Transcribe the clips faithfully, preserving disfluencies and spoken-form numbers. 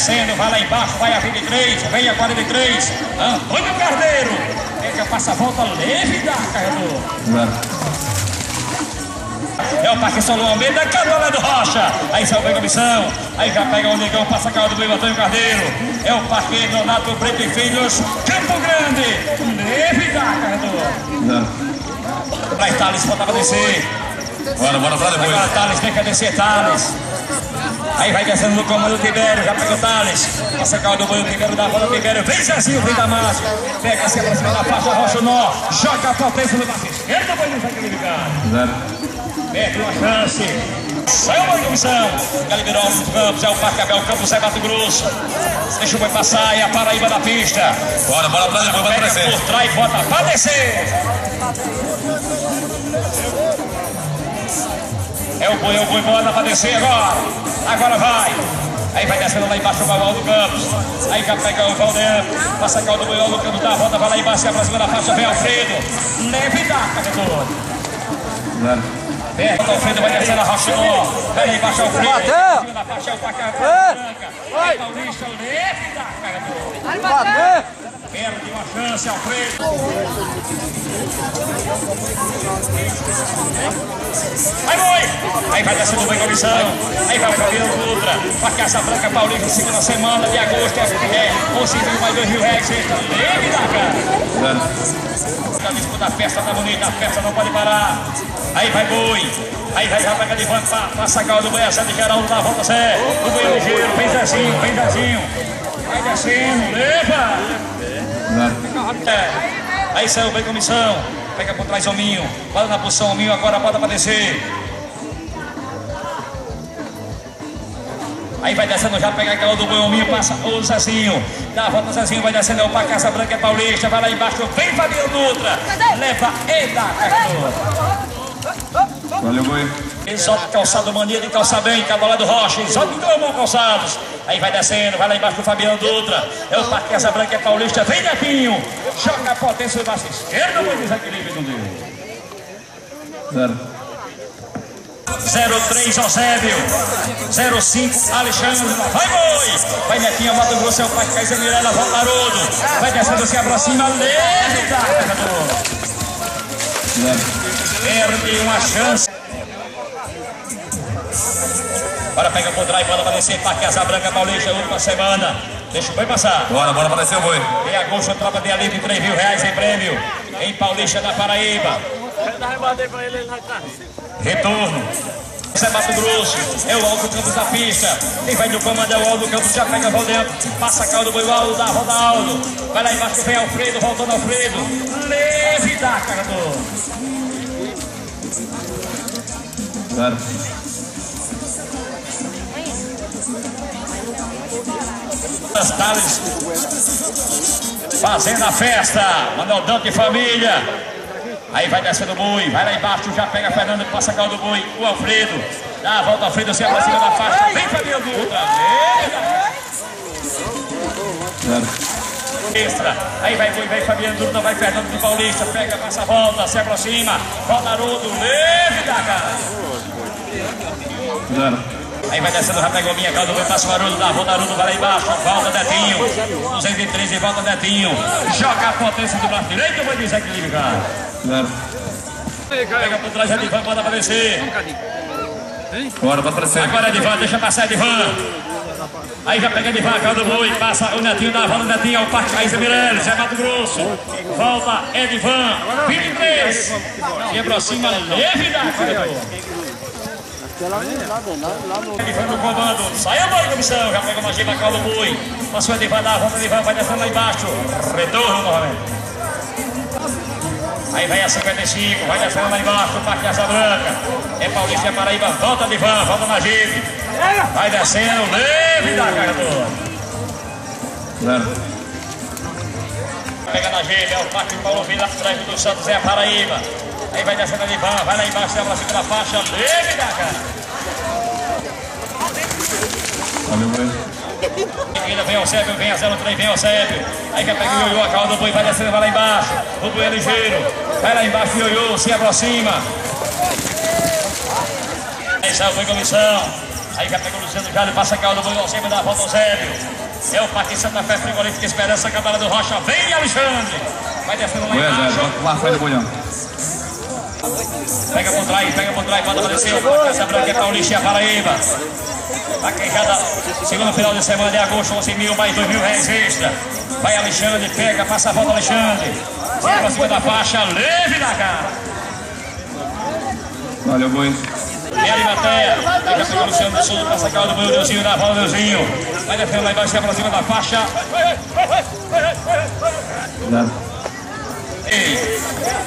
descendo, vai lá embaixo, vai a vinte e três, vem a quarenta e três. Antônio Carneiro. Pega, passa a volta, leve da carregador. É o Parque Solon Almeida, Cadola do Rocha. Aí saiu bem a missão. Aí já pega o negão, passa a calma do meio, Antônio Carneiro. É o Parque Donato Preto e Filhos, Campo Grande. Leve da carregador. Pra Thales, bota pra descer. Bora, bora pra depois. Agora Thales, vem cá descer, Thales. Aí vai descendo no comando do Tibério, já pega o Thales. Passa a calma do banho, Tibério dá a bola, Tibério. Vem Zezinho, vem Damasco. Pega assim pra cima da faixa, rocha o nó. Joga a potência no braço esquerdo, o banho vai qualificar. Zero. Perde uma chance. Saiu uma comissão. Já liberou o Campos, é o Parque Abel Campos, é Mato Grosso. Deixa o boi passar, é a Paraíba da pista. Bora, bora pra depois, bora pra descer. Por trás, bota pra descer. É o boi, é o boi, bora pra descer agora. Agora vai. Aí vai descendo lá embaixo o Valdo Campos. Aí já pega o Valdeano. Passa a calma do boi, o Campos dá a volta, vai lá embaixo, pra cima da faixa, vem Alfredo. Leve da carregador. Zero. É, o Alfredo vai descendo a rocha nó. Vai lá embaixo o Alfredo. Bateu! Na faixa é o Paca Branca. Vai, Paulista, leve da carregador. Vai bater! Perde uma chance, Alfredo. Aí foi! Aí vai descendo bem a comissão. Aí vai o Fabiano Dutra. Pra Casa Branca Paulista, segunda semana de agosto. É, ou se viu mais dois mil reais extra. Leve da cara. A disputa, a festa tá bonita, a festa não pode parar. Aí vai boi. Aí vai já pega de van, passa a calma do boi, a de Geraldo dá a volta, Zé. O boi é ligeiro, vem Zezinho, vem Zezinho. Vai descendo, leva. É. Aí saiu bem comissão. Pega por trás o Minho. Bota na posição o Minho, agora bota pra descer. Aí vai descendo, já pega aquela do boi, o Minho, passa o Zezinho. Dá a volta, Zezinho, vai descendo, é o Parque Casa Branca, é Paulista. Vai lá embaixo, vem Fabiano Dutra. Leva e dá carregador. Valeu, boi. Exótico Calçado, mania de calçar bem, Cadola do Rocha, Exótico Calmão Calçados. Aí vai descendo, vai lá embaixo do Fabiano Dutra. É o Parque Casa Branca, é Paulista, vem Netinho. Joga a potência do braço esquerdo, vai desequilíbrio do dele. Zero. zero três Eusébio, zero cinco Alexandre, vai boi, vai Netinho, Mato Grosso, é o Parque Caísa Mirella, volta Haroldo, vai descendo, se aproxima, leve, tá, carregador. Perde uma chance. Agora pega por trás, bola pra descer, Parque Casa Branca, Paulista, última semana. Deixa o boi passar. Bora, bora pra descer o boi. Em agosto, tropa de alívio, três mil reais em prêmio. Em Paulista, da Paraíba. Retorno. Isso é Mato Grosso. É o Aldo Campos da pista. Quem vai no comando é o Aldo Campos. Já pega o dentro. Passa a calma do boi, o Aldo dá, roda Aldo. Vai lá embaixo, vem Alfredo, voltando Alfredo. Leve da carregador. Zero. As Thales fazendo a festa. Manuel Dante e família. Aí vai descendo o boi, vai lá embaixo, já pega Fernando, passa a calma do boi, o Alfredo. Dá a volta, Alfredo, se aproxima da faixa. Vem Fabiano Dutra. Extra. Aí vai boi, vem Fabiano Dutra, vai Fernando de Paulista, pega, passa a volta, se aproxima. Volta Haroldo, leve da cara. Zero. Aí vai descendo, já pegou minha calma, passa o Haroldo, dá a volta, Haroldo, vai lá embaixo, volta Netinho, duzentos e treze, volta Netinho, joga a potência do braço direito, vai desequilíbrio, cara. Zero. Pega por trás, Edivan, bota pra descer. Bora, bora pra descer. Agora Edivan, deixa passar Edivan. Aí já pega Edivan, calma do boi, passa o Netinho, dá a volta, Netinho, ao Parque Caísa Mirella, Zé Mato Grosso. Volta Edivan, vinte e três. Se aproxima, leve da corredor. Edivan no comando, sai a bola, comissão, já pega uma gema, calma do boi. Passou Edivan, dá a volta, Edivan, vai descendo lá embaixo. Retorno novamente. Aí vai a cinquenta e cinco, vai descendo lá embaixo, o Parque Casa Branca. É Paulista, é Paraíba, volta de van, volta na Jeep. Vai descendo, leve da carregador. Zero. Pega na Jeep, é o Parque Paulo Vila, atrás do Santos, é a Paraíba. Aí vai descendo de van, vai lá embaixo, é pra cima da faixa, leve da cara. Valeu, boi. Ainda vem o Sérgio, vem a zero três, vem o Sérgio. Aí quer pegar o Ioiô, a calma do boi, vai descendo, vai lá embaixo. O boi é ligeiro. Vai lá embaixo, o Ioiô, se aproxima. Aí sai o boi, comissão. Aí já pega o Luciano Jale, passa a calda do boi, cima da volta ao Zébio. É o Parque Santa Fé, Frigorífica Esperança, Cabala do Rocha. Vem, Alexandre. Vai descendo lá embaixo. Lá fora do bolhão. Pega por trás, pega por trás, pode aparecer. Essa branca é Paulista e a Paraíba. Vaquejada, segundo final de semana de agosto, onze mil, mais dois mil reais extra. Vai Alexandre, pega, passa a volta Alexandre. Vai pra cima da faixa, leve da cara. Valeu, boi. E a Limateia, aí já pegou o Luciano do Sul, passa a calda do boi, o Deusinho, da volta, Deusinho. Vai defendendo lá embaixo, vai pra cima da faixa. Ei.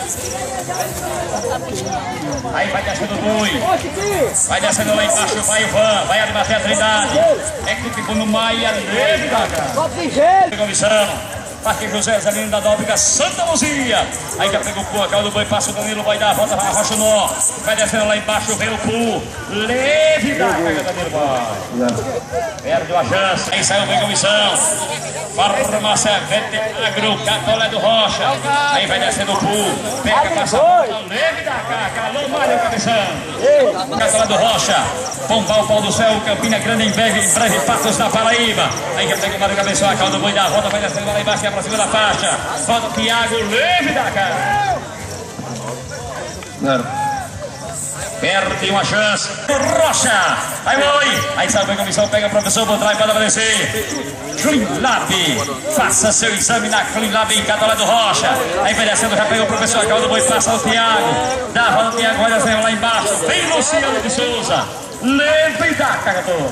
Aí vai descendo o boi. Vai descendo lá embaixo, vai o Van, vai a Limateia Trindade. É que ficou no Maia, leve da cara. Comissão. Parque José Zelino da Nóbrega, Santa Luzia. Aí já pegou o Pô, a calda do boi, passa o Danilo, vai dar a volta, vai arrocha o nó. Vai descendo lá embaixo, vem o Pô. Leve da cara, Danilo, vai. Perde a chance, aí sai o boi comissão. Farmácia Vete Agro, Catolé do Rocha. Aí vai descendo o Pô. Pega, passa a volta, leve da cara. Alô, Mário, cabeção. Catolé do Rocha. Pombal, Pau do Céu, Campina Grande, em breve, em breve, Patos da Paraíba. Aí já pega o Mário Cabeção, a calda do boi da volta, vai descendo lá embaixo, pra cima da faixa. Volta o Thiago, leve da cara. Zero. Perde uma chance. Rocha. Aí foi. Aí sabe a comissão, pega o professor por trás, pode aparecer. Cleanlab. Faça seu exame na Cleanlab em Catolé do Rocha. Aí vai descendo, já pegou o professor Caldo, depois passa o Thiago. Dá a volta o Thiago, vai descendo lá embaixo. Vem Luciano de Souza. Leve da cara toda.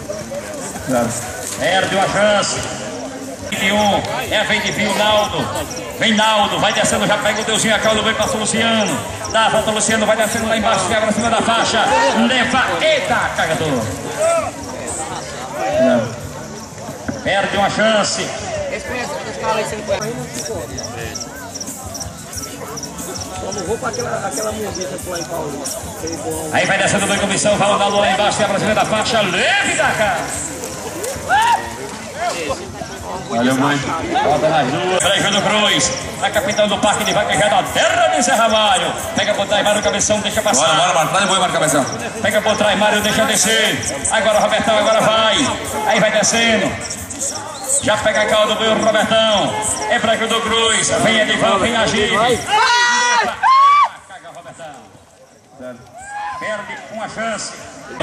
Perde uma chance. vinte e um, é vem de Vio Naldo, vem Naldo, vai descendo, já pega o Deusinho, a calda, vem passa o Luciano, dá a volta o Luciano, vai descendo lá embaixo, pega pra cima da faixa, leva, eita, cagador. Perde uma chance. Aí vai descendo bem comissão, vai o Naldo lá embaixo, pega pra cima da faixa, leve da cara. Valeu, mãe. Volta nas duas. Brejo do Cruz. A capitão do Parque de Vaquejada, terra de Zé Ramalho. Pega por trás, Mário Cabeção, deixa passar. Bora, bora, bora. Traz o boi, Mário Cabeção. Pega por trás, Mário, deixa descer. Agora o Robertão, agora vai. Aí vai descendo. Já pega a calda do boi, o Robertão. É Brejo do Cruz. Vem Edivan, vem agir. Caga, Robertão. Perde uma chance.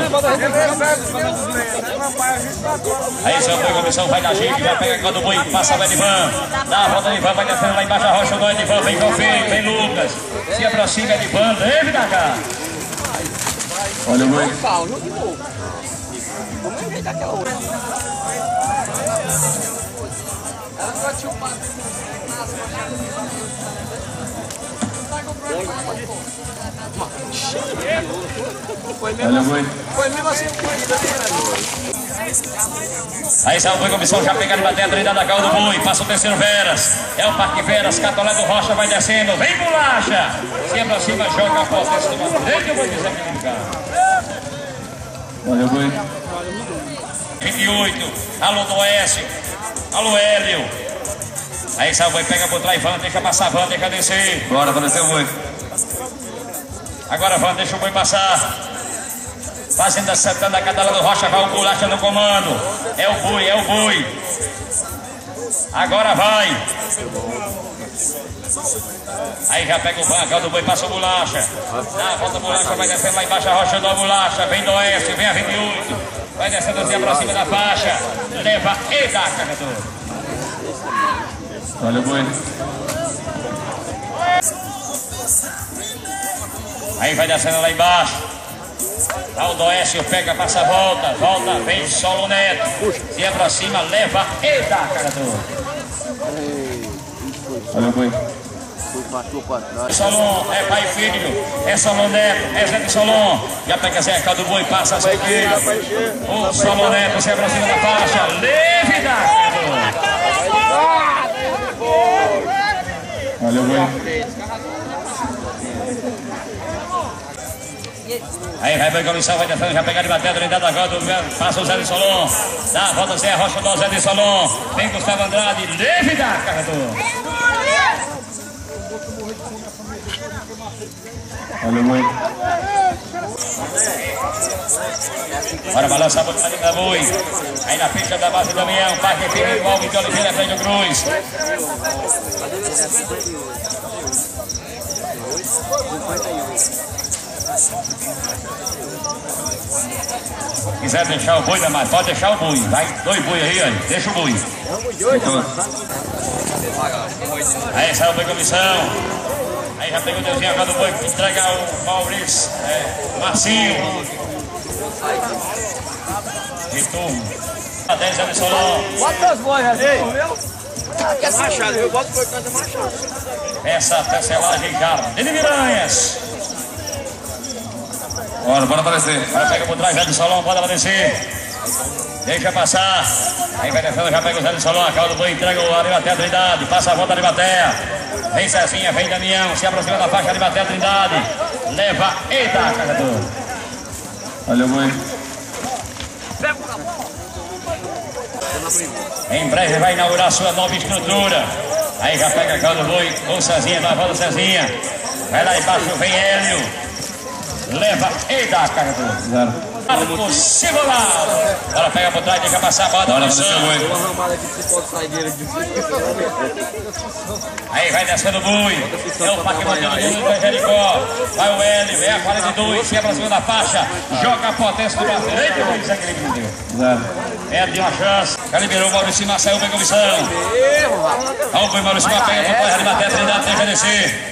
Aí seu boi comissão vai da gente, já pega a calda do boi, passa o Edivan, dá a volta do Edivan, vai descendo lá embaixo a rocha do Edivan, vem Confim, vem Lucas, se aproxima Edivan, leve da cá. Olha o boi. Olha o boi. Aí sai o boi comissão, já pega a bateria, treinada da calda do boi, passa o terceiro Veras, é o Parque Veras, Catolé do Rocha vai descendo, vem bolacha, se aproxima, joga a potência do Matheus, eu vou dizer que cara. Olha o boi. vinte e oito, alô do Oeste, alô Hélio. Aí sai o boi, pega por trás, Van, deixa passar, Van, deixa descer. Bora, vai descer o boi. Agora Van, deixa o boi passar. Fazenda Santana, Catolé do Rocha, vai o Bolacha no comando. É o boi, é o boi. Agora vai. Aí já pega o banco do boi, passa o Bolacha. Dá a volta, Bolacha, vai descendo lá embaixo a rocha do Bolacha. Vem do Oeste, vem a vinte e oito. Vai descendo assim pra cima da faixa. Leva e dá, carregador. Olha o boi. Aí vai descendo lá embaixo. Aldo Oeste, pega, passa a volta. Volta, vem Solo Neto. Se aproxima, leva e dá, carregador. Olha o boi. Solon, é pai e filho, é Solon Neto, é Zé de Solon. Já pega Zé do boi, passa a seguir. O Solon Neto se aproxima da faixa, leve da carregador. Olha o boi. Aí vai ver a comissão, vai descendo, já pegar de batendo, ele dá da volta, passa o Zé de Solon. Dá a volta, Zé Rocha do Zé de Solon. Vem Gustavo Andrade, leve da carregador. Olha o boi. Bora balançar a boca da boi. Aí na pista da base do Damião. Parque Firme, Alves de Oliveira, Freio Cruz. Quiser deixar o boi, né, mas pode deixar o boi. Vai, dois boi aí, ó. Deixa o boi. Aí saiu o boi comissão. Aí já pegou o Deusinho agora do boi para entregar o Maurício, é, Marcinho. De turno. A dez anos Solon. Bota os bois aí, viu? Aqui é machado, eu boto por causa machado. Essa tecelagem já. Ele Miranhas. Bora, bora aparecer. Agora pega por trás, Zé do Solon, pode aparecer. Deixa passar. Aí vai descendo, já pega o Zé do Solon. A calda do boi entrega o Arimatea Trindade. Passa a volta Arimatea. Vem Cezinha, vem Damião. Se aproxima da faixa Arimatea Trindade. Leva. Eita, carregador. Olha o boi. Em breve vai inaugurar sua nova estrutura. Aí já pega a calda do boi. Com Cezinha, dá a volta Cezinha. Vai lá embaixo, vem Hélio. Leva. Eita, carregador. Zero. Marco Simonal. Bora, pega por trás, deixa passar a bola. Bora, descer o boi. Aí vai descendo o boi. É o Parque Modelo do Luiz Jericó. Vai o L, vem a quarenta e dois, se aproxima da faixa. Joga a potência do braço direito. Vamos dizer que ele me deu. Zero. Perde uma chance. Já liberou o Maurício Mar, saiu bem comissão. Olha o boi Maurício Mar, pega por trás, ele bateu a Trindade, deixa descer.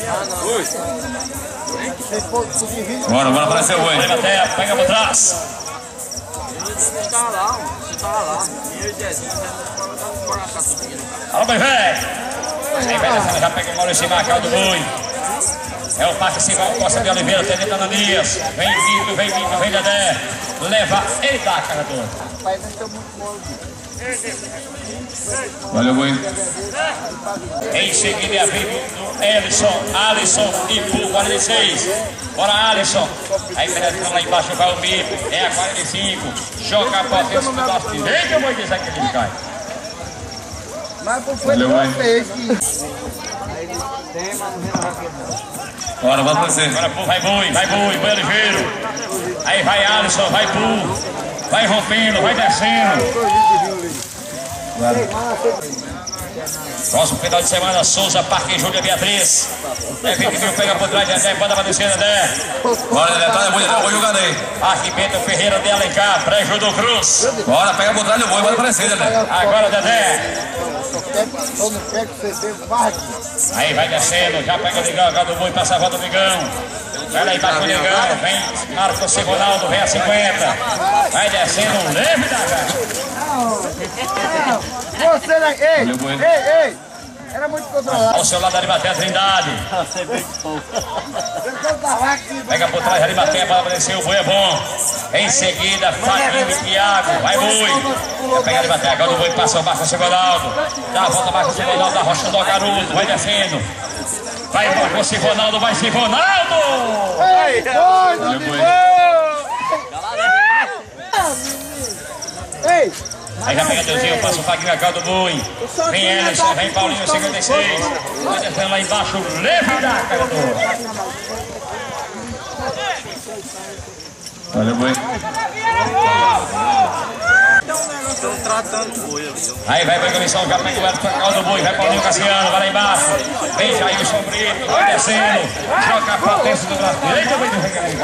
Bora, bora aparecer o boi. Arimatea, pega por trás. Tá lá, tá lá. E o Jezinho, Alô, boi velho. Aí vai descendo, já pega o Maurício Mar, caldo do boi. É o Parque Sival Costa de Oliveira, Tenente Ananias. Vem vindo, vem vindo, vem Dedé. Leva. Eita, carregador. Olha o boi. Em seguida é a vez do Ellison, Alisson e Pul quarenta e seis. Bora, Alisson. Aí penetrando lá embaixo vai o Mico. É a quarenta e cinco. Joga a potência do braço direito. Eu vou dizer que ele cai. Mas por foi Olha o boi. Bora, vamos aparecer. Agora Pul, vai boi, vai boi, boi ligeiro. Aí vai Alisson, vai Pul. Vai rompendo, vai descendo. Próximo final de semana, Souza, Parque Júlia Beatriz. É vinte mil, pega por trás, Dedé, pode aparecer, Dedé. Bora, Dedé, tá, eu vou jogar daí. Parque Bento Ferreira de Alencar, Brejo do Cruz. Bora, pega por trás do boi, pode aparecer, Dedé. Agora, Dedé. Aí vai descendo, já pega o Ligão, agora do boi, passa a volta do Ligão. Vai lá embaixo do Ligão, vem Marcos Ronaldo, vem a cinquenta. Vai descendo, leve da cara. Você daqui, ei, ei, ei, era muito controlado. Ao seu lado, Arimatea Trindade. Pega por trás, Arimatea para aparecer, o boi é bom. Em seguida, Faquinho e Thiago, vai boi. Pega Arimatea, agora o boi passa o Marcos Ronaldo. Dá a volta, Marcos Ronaldo, da Rocha do Garoto, vai descendo. Vai Marcos Ronaldo, vai ser Ronaldo. Ei, Olha o boi. Ei! Aí já pega Deusinho, passa o Faguinho, a caldo do boi. Vem Ellison, vem Paulinho, cinquenta e seis. Vai descendo lá embaixo, leve da carregador. Olha o boi. Estão tratando o boi ali. Aí vai pra comissão, já pega o Edson, a caldo do boi. Vai Paulinho Cassiano, vai lá embaixo. Vem Jair Sombrito, vai descendo. Joga a potência do braço direito, vai do recarregar,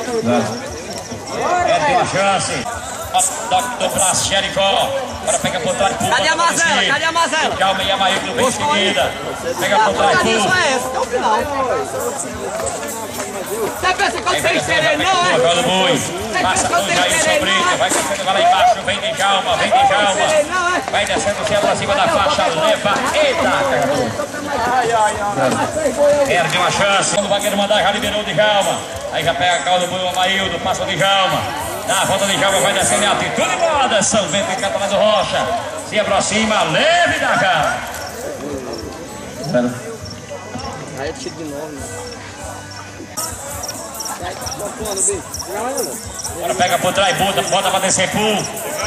vai. É, tem uma chance. Do braço, Jericó. Agora pega por trás, Pul. Cadê a Mazela? Cadê a Mazela? Calma aí, a Maíldo vem em seguida. Pega por trás, Pul. Até o final. Você pensa que eu sei sereno, não é? Agora o boi. Passa por Jair Sombrito. Vai descendo, vai lá embaixo. Vem de calma, vem de calma. Vai descendo, se pra cima da faixa. Leva. Eita, carregador. Perde uma chance. Quando o vaqueiro mandar, já liberou de calma. Aí já pega a calda do boi, o Amaildo. Passa de calma. Na volta de Jalma vai descendo em atitude moda. São Bento e Catalã do Rocha. Se aproxima, leve da cara. Zero. Aí eu tiro de novo, né? Agora pega por trás, bota, bota pra descer, Pul.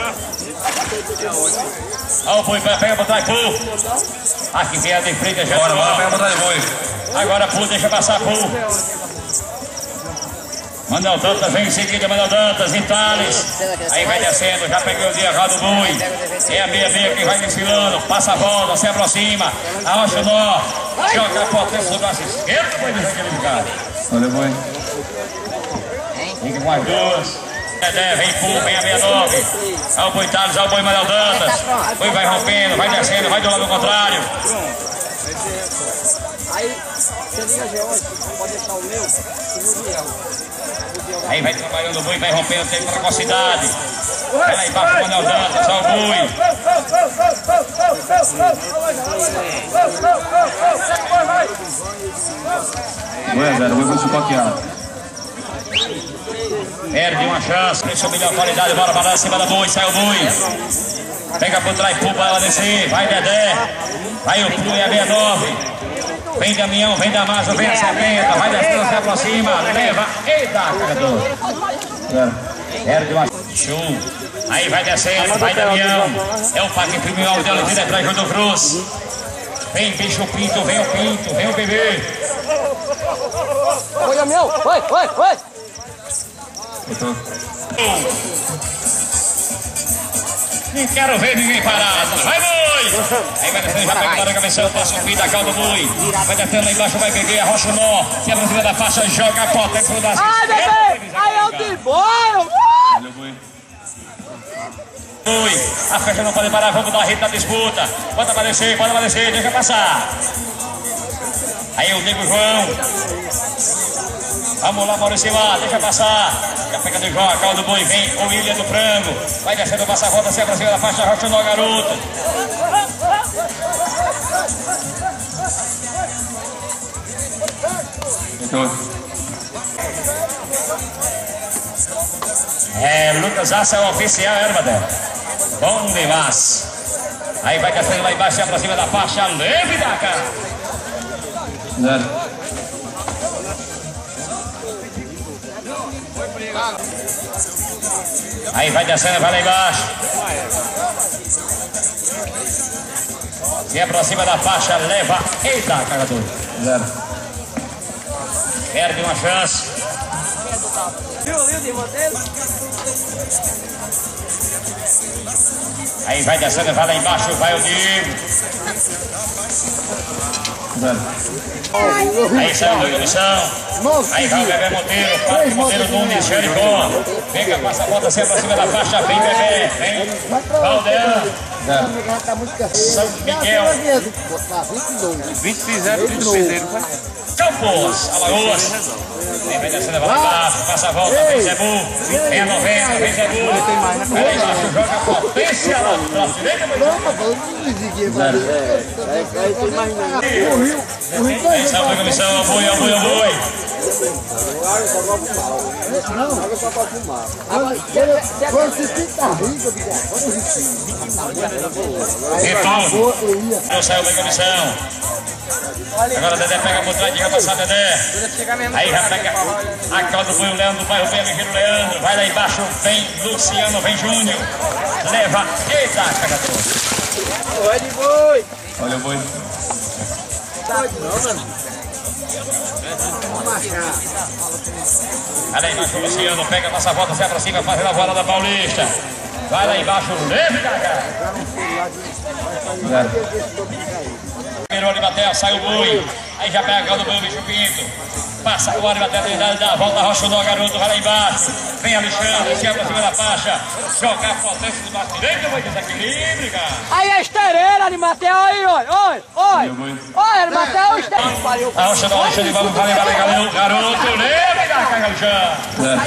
Olha o boi, pega por trás, Pul. Aqui vem a de frente, já. Bora, bora, pega por trás do boi. Agora Pul, deixa passar, Pul. Manuel Dantas vem em seguida, Manuel Dantas, Vitales. Aí vai descendo, já pegou o dia do boi. É a meia meia que vai desfilando, passa a volta, se aproxima. Arrocha o nó, joga a potência do braço esquerdo, foi desligar. Olha, boi. Fica com as duas. Dedé, vem pum, vem a meia nove. Olha o boi Thales, olha o boi Manuel Dantas. O boi vai rompendo, vai descendo, vai do lado contrário. Aí, você liga a George, pode deixar o meu, o meu. Aí vai trabalhando o boi, vai rompendo, tem precocidade. Vai lá embaixo o Manuel Dantas, olha o boi. Boi, zero, boi com supaqueado. Perde uma chance, deixa a melhor qualidade, bora para cima da boi, sai o boi. Pega por trás, pula ela descer, vai Dedé. Vai o Plu e a meia nove. Vem Damião, vem Damaso, vem a setenta, vai descendo, se aproxima, leva. Eita, carregador. Perde uma show. Aí vai descendo, vai Damião. É o Paque Primeiro de Oliveira atrás do Cruz. Vem bicho Pinto, vem o Pinto, vem o bebê. Oi, Damião, oi, oi, oi. Não quero ver ninguém parado. Vai, boi! Aí vai descendo, já pega na cabeça, passa o fim da calda do boi. Vai descendo lá embaixo, vai pegar, arrocha o nó. Se aproxima da faixa, joga a pota pro das. Ai, bebê! Aí eu te embora! Olha, boi. Boi, a faixa não pode parar, vamos dar rede na disputa. Bota pra descer, bota pra descer, deixa passar. Aí o Nego João. Vamos lá, Maurício lá, deixa passar. Já pega do João, a calda do boi, vem o William do Frango. Vai descendo, passa a volta, se aproxima da faixa, arrocha o nó, garoto. É, Lucas Assa é o oficial, Herbadé. Bom demais. Aí vai descendo lá embaixo, se aproxima da faixa, leve da cara. Zero. Aí vai descendo, vai lá embaixo. Se aproxima da faixa, leva. Eita, carregador. Zero. Perde uma chance. Aí vai descendo, vai lá embaixo, vai o Diego. Zero. Aí sai o doido missão. Aí vai o Bebê Monteiro, Padre Monteiro Nunes, Jericó. Vem, passa a volta, se aproxima da faixa, vem Bebê, vem Valdean. São Miguel. vinte e zero, vinte e zero. Campos, Alagoas. Vem, vai descendo, vai lá embaixo, passa a volta, vem Zebu. Vem a noventa, vem Zebu. Vai lá embaixo, joga a potência lá no braço direito. Aí sai o doido missão, boi, boi, boi. Retorno. Não saiu bem a missão. Agora Dedé pega por trás, deixa passar Dedé. Aí já pega a calda do boi, o Leandro, vai o bem, ligeiro Leandro. Vai lá embaixo, vem Luciano, vem Júnior. Leva, eita, cagador. Vai de boi! Olha, boi. Vai lá embaixo, Luciano, pega, passa a volta, se aproxima, fazendo a voada da Paulista. Vai lá embaixo, leve da cara. Primeiro o Aribatel, sai o boi. Aí já pega a calda do boi, o bicho Pinto. Passa o Aribatel, dá a volta, arrocha o nó, garoto, vai lá embaixo. Vem Alexandre, se aproxima da faixa. Joga a potência do braço direito, vai desequilíbrio, cara. Aí a estereira, Arimatel, aí, oi, oi, oi. Oi, Arimatel, estereira. Arrocha o nó, Alexandre, vamos, vai, vai, garoto, garoto, leve da cara, Alexandre.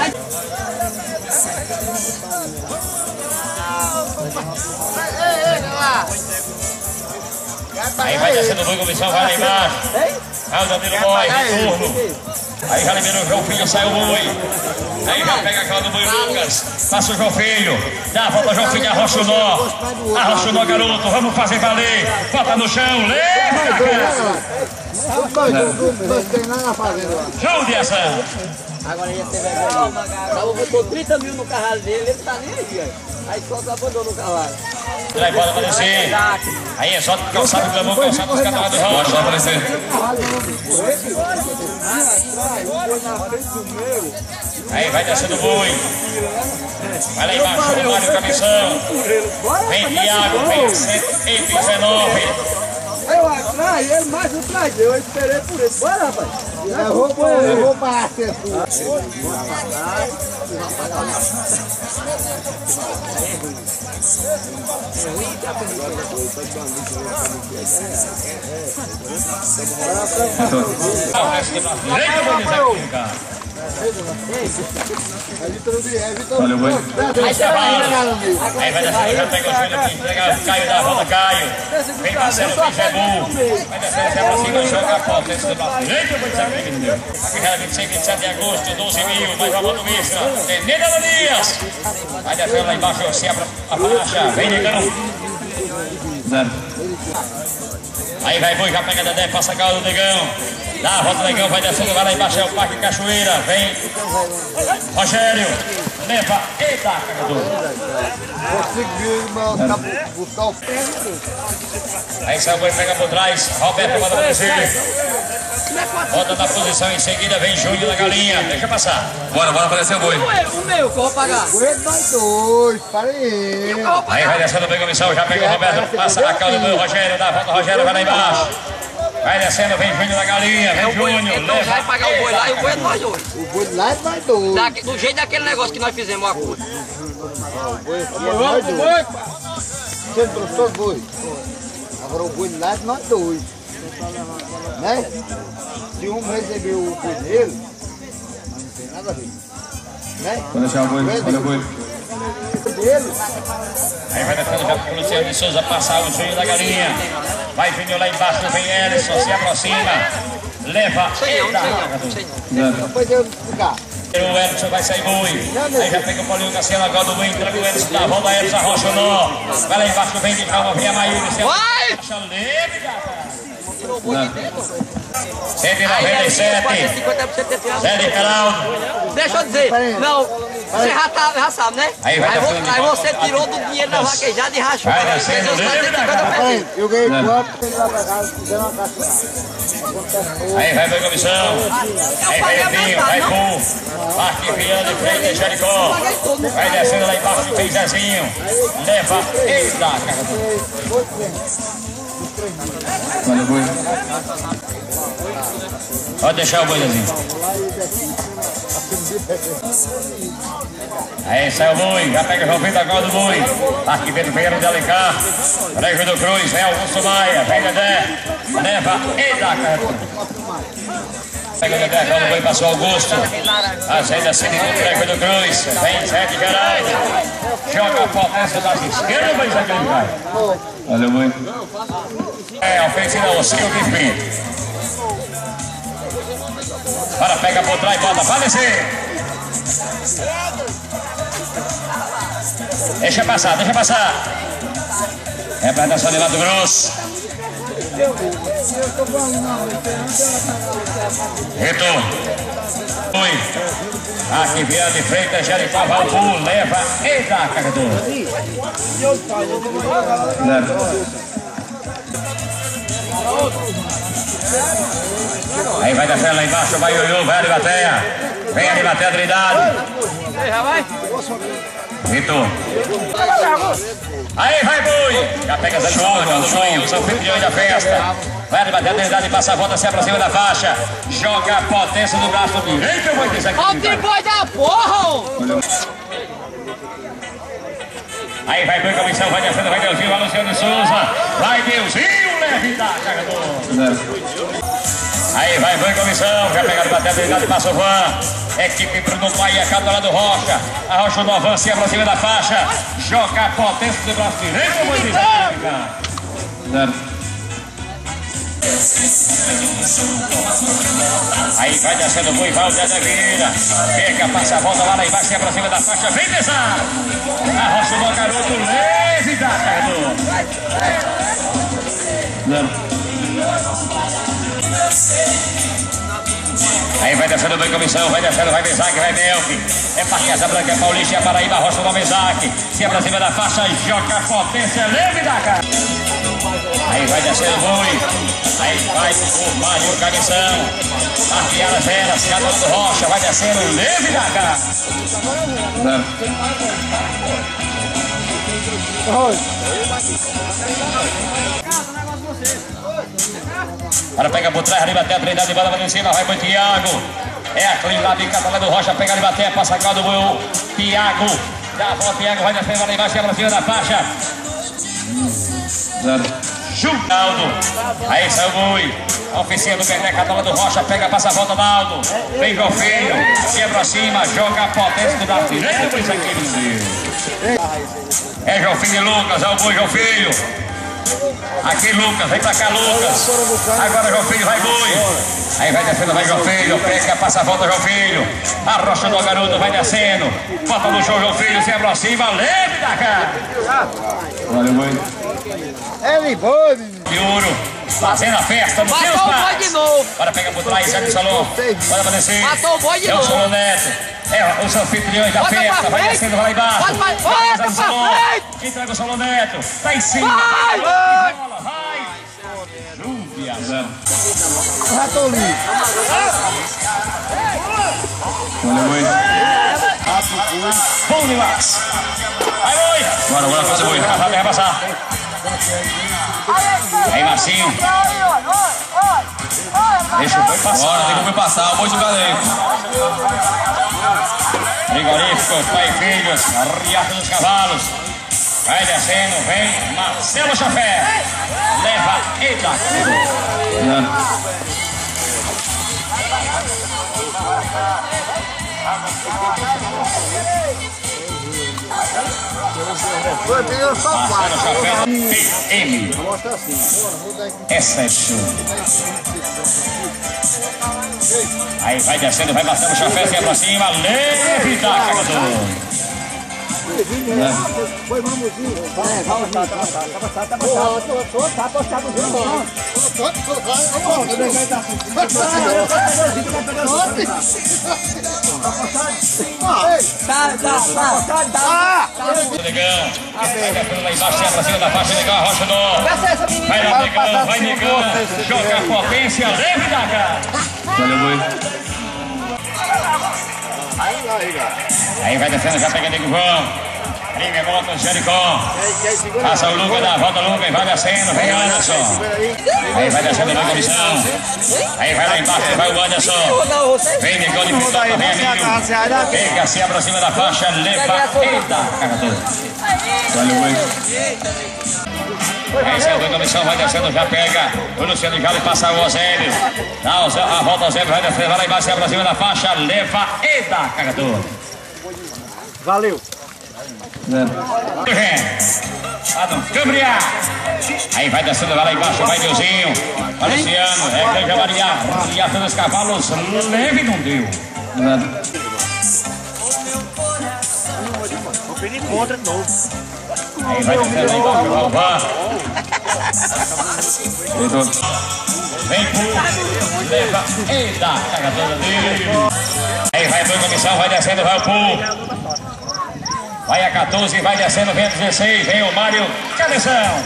Aí vai descendo o boi, comissão, vai lá embaixo. Aí o Danilo Boy, retorno. Aí já liberou o João Filho, sai o boi. Aí já pega a calda do boi Lucas. Passa o João Filho. Dá a volta, João Filho, arrocha o nó. Arrocha o nó, garoto. Vamos fazer valer. Bota no chão, leva, cara. João de ação. Agora ia ser vergonha. Eu botou trinta mil no carro dele, ele tá nem aí, ó. Aí só abandonou o cavalo. Vai embora pra descer. Aí é só calçado do Clamão, calçado dos canais do Rocha. Vai aparecer. Aí vai descendo o boi. Vai lá embaixo, o Mário Cabeção. Vem Thiago, vem cento e dezenove. Eu atrás, ele mais atrás, eu esperei por ele. Bora, rapaz. Eu vou, eu vou para a Olha o boi. Aí vai descer, já pega o joelho aqui, entrega o Caio da volta, Caio. Vem Marcelo, vem Jebu. Vai descer, se aproxima, joga a foto. Esse do braço direito, vai descer aqui, entendeu? Aqui já vinte e seis, vinte e sete de agosto, doze mil, mais uma volta mista. Teneda Dias. Vai descer lá embaixo, se abre a faixa. Vem, Negão. Zero. Aí vai boi, já pega Dedé, passa a calda do Negão. Dá a volta do Negão, vai descendo, vai lá embaixo, é o Parque Cachoeira. Vem Rogério, leva e dá, carregador. Conseguiu buscar o pé. Aí sai o boi, pega por trás, Roberto manda descer. Volta na posição, em seguida vem Júnior da Galinha, deixa passar. Bora, bora aparecer o boi. O meu, que eu vou pagar. O meu mais dois, para aí. Aí vai descendo bem comissão, já pega o Roberto, passa a calda do Rogério, dá a volta, Rogério vai lá embaixo. Vai descendo, vem Júnior da Galinha, vem Júnior. Então vai pagar o boi lá e o boi é nós dois. O boi lá é mais dois. Da, do jeito daquele negócio que nós fizemos a coisa. O boi aqui é mais dois. Você trouxe o boi. Agora o boi lá é mais dois. Né? Se um recebeu o boi dele, mas não tem nada a ver. Né? Vou deixar o boi, olha o boi. Dele. Aí vai descendo já pro Luciano de Souza passar o Júnior da Galinha. Vai Júnior lá embaixo, vem Ellison, se aproxima. Leva. Senhor, senhor. Depois eu explicar. O Ellison vai sair boi. Aí já pega o Paulinho Cassiano agora do boi, entrega o Ellison da volta, Ellison arrocha o nó. Vai lá embaixo, vem de calma, vem a Maíra. Vai! Deixa leve, cara. Tirou o boi de dentro. cento e noventa e sete. cinquenta por cento de Zé de Caralho. Deixa eu dizer, não, você já, tá, já sabe, né? Aí vai aí, vo- descendo. aí você tirou do dinheiro da vaquejada e rachou. Vai descendo, Fez os lembra, cinquenta cara? por cento. Eu ganhei quatro, ele vai pra casa, fizeram uma caçada. Aí vai pra comissão. Aí vai Edinho, vai Pum. Parque Viana, frente Jericó. Vai descendo lá embaixo, vem Zezinho. Leva e dá, cara. Olha o boi. Pode deixar o boi, Zezinho. Aí sai o boi, já pega o João Vitor agora do boi. Parque Viana, Ferreira de Alencar. Brejo do Cruz, vem Augusto Maia, vem Dedé. Leva e dá, cara. Pega o Dedé, agora o boi passou Augusto. Azeita Cine no Brejo do Cruz. Vem Zé de Geraldo. Joga a potência das esquerdas, vai Zé de Geraldo. Olha o boi. É, ofensiva Osquil de Pinto. Para, pega por trás, bota, vai descer. Deixa passar, deixa passar. Representação de Mato Grosso. Retorno. Oi. Aqui Viana de Freitas, Jericó, Valpur, leva e dá, carregador. Aí vai descendo lá embaixo, vai Ioiô, vai Aribateia. Vem Aribateia, Trindade. Vitor. Aí vai boi. Já pega Zé João, João do João, São Felipe da festa. Vai Aribateia, Trindade, passa a volta, se aproxima da faixa. Joga a potência do braço direito. Eu vou dizer aqui. Ó, que boi da porra! Aí vai boi, comissão, vai descendo, vai Deusinho, vai Luciano de Souza. Vai Deusinho, leve da carregador. Aí vai boi, comissão, já pegaram a bateria, passa o Van. Equipe Bruno Paia, Cadu do Rocha. Arrocha o Novan, se aproxima da faixa. Joga a potência do braço direito, vou dizer aqui. Aí vai descendo o boi, vai o Zé da Vieira. Pega, passa a volta lá, lá embaixo, pra cima da faixa, vem pesar. Arrocha o garoto, leve da carregador. Aí vai descendo bem comissão, vai descendo, vai Mesaque, vai Melk. É pra Casa Branca, é Paulista, é Paraíba, Rocha do Mesaque. Se é pra cima da faixa, joga potência, leve da cara. Aí vai descendo o boi. Aí vai o Mário Cabeção. Arqueadas velas, cada um do Rocha, vai descendo, leve da cara. Agora pega por trás, Ribaté, treinado de bola, vai em cima, vai pro Tiago. É a Clinlab, Catalã do Rocha, pega Ribaté, passa a caldo do Tiago. Dá a bola, Tiago, vai descendo, vai embaixo, pra cima da faixa. Junaldo. Aí sai o boi. A oficina do Berné, Catalã do Rocha, pega, passa a volta do Aldo. Vem João Filho, quebra acima, joga a potência do da direita, por isso aqui, meu Deus. É João Filho e Lucas, é o boi João Filho. Aqui Lucas, vem pra cá Lucas. Agora João Filho, vai boi. Aí vai descendo, vai João Filho. Pega, passa a volta João Filho. Arrocha do garoto, vai descendo. Bota no show João Filho, se aproxima, leve da cá. Valeu, boi. Ele boi, menino. E ouro, fazendo a festa no Matou Deus o boi Paz. de novo. Bora pegar por trás, sai do salão. Bora pra descer. Matou o boi de É o novo. Solo Neto. É os anfitriões da Bota festa. pra Vai frente. descendo, vai lá embaixo. Bota pra- Vai bota passar pra no salão. frente. Entrega o Solo Neto. Tá em cima. Vai. Vai. Vai. Júlia. Já tô livre. Valeu, boi. Bom demais. Vai, boi. Bora, bora fazer boi. Vai passar, vai passar. Aí, Marcinho. Deixa o boi passar. Bora, tem como passar. O boi jogar dentro. Frigorífico, pai e filhos, Riacho dos Cavalos. Vai descendo, vem Marcelo Chafé. Leva Eita. Eu só Marcelo Chafé, P M. Mostra assim. Essa é show. Aí vai descendo, vai Marcelo Chafé, se aproxima, leve da cagador. Foi, vamos, vai, vai, tá, tá, tá, tá passado, tá passado. Tô, tô, tá postado junto. Tô, tô, tô, Tá, tá, tá, tá, tá. Negão, vai descendo lá embaixo, se aproxima da faixa, Negão, Rocha do... Vai lá, Negão, vai Negão, joga a potência, leve da cara. Valeu, boi. Aí vai descendo, já pega Nego João. Liga, volta o Jericó. Passa o Lucas, dá a volta, Lucas, vai descendo, vem Anderson. Aí vai descendo, vem comissão. Aí vai lá embaixo, vai o Anderson. Vem Negão de Pitoca, vem amigo. Pega, se aproxima da faixa, leva, eita. Valeu, boi. Aí sai a comissão, vai descendo, já pega o Luciano Jale, passa o Ozélio. Dá a volta, Ozélio, vai descendo, vai lá embaixo, se aproxima da faixa, leva, eita, cagador. Valeu. Câmara. Aí vai descendo, vai lá embaixo, vai Deusinho. Vai Luciano, é Grande Maria. Riacho dos Cavalos, leve não deu. Contra de novo. Aí vai descendo, vai embaixo, o Alvan. Vem pro, leva, eita, cagadora dele. Aí vai a comissão, vai descendo, vai o Pul. Vai a quatorze, vai descendo, vem a dezesseis, vem o Mário Cabeção.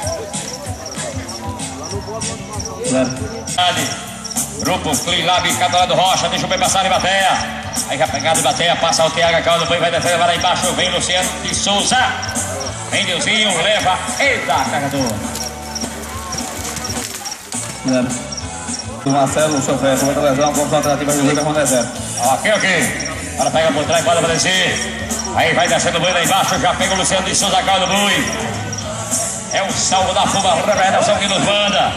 Grupo Clinlab, Catalã do Rocha, deixa o bem passar de bateia. Aí vai pegar de bateia, passa o Tiago, caldo, vai descendo, vai lá embaixo, vem Luciano de Souza. Vem Deusinho, leva, eita, cagador. O Marcelo, o chofé, com outra lesão, com a alternativa de jogo, é zero. Ok, ok. Ela pega por trás, bora pra descer. Aí vai descendo o boi lá embaixo, já pega o Luciano de Souza, caldo, boi. É o salvo da Fuba, representação que nos manda.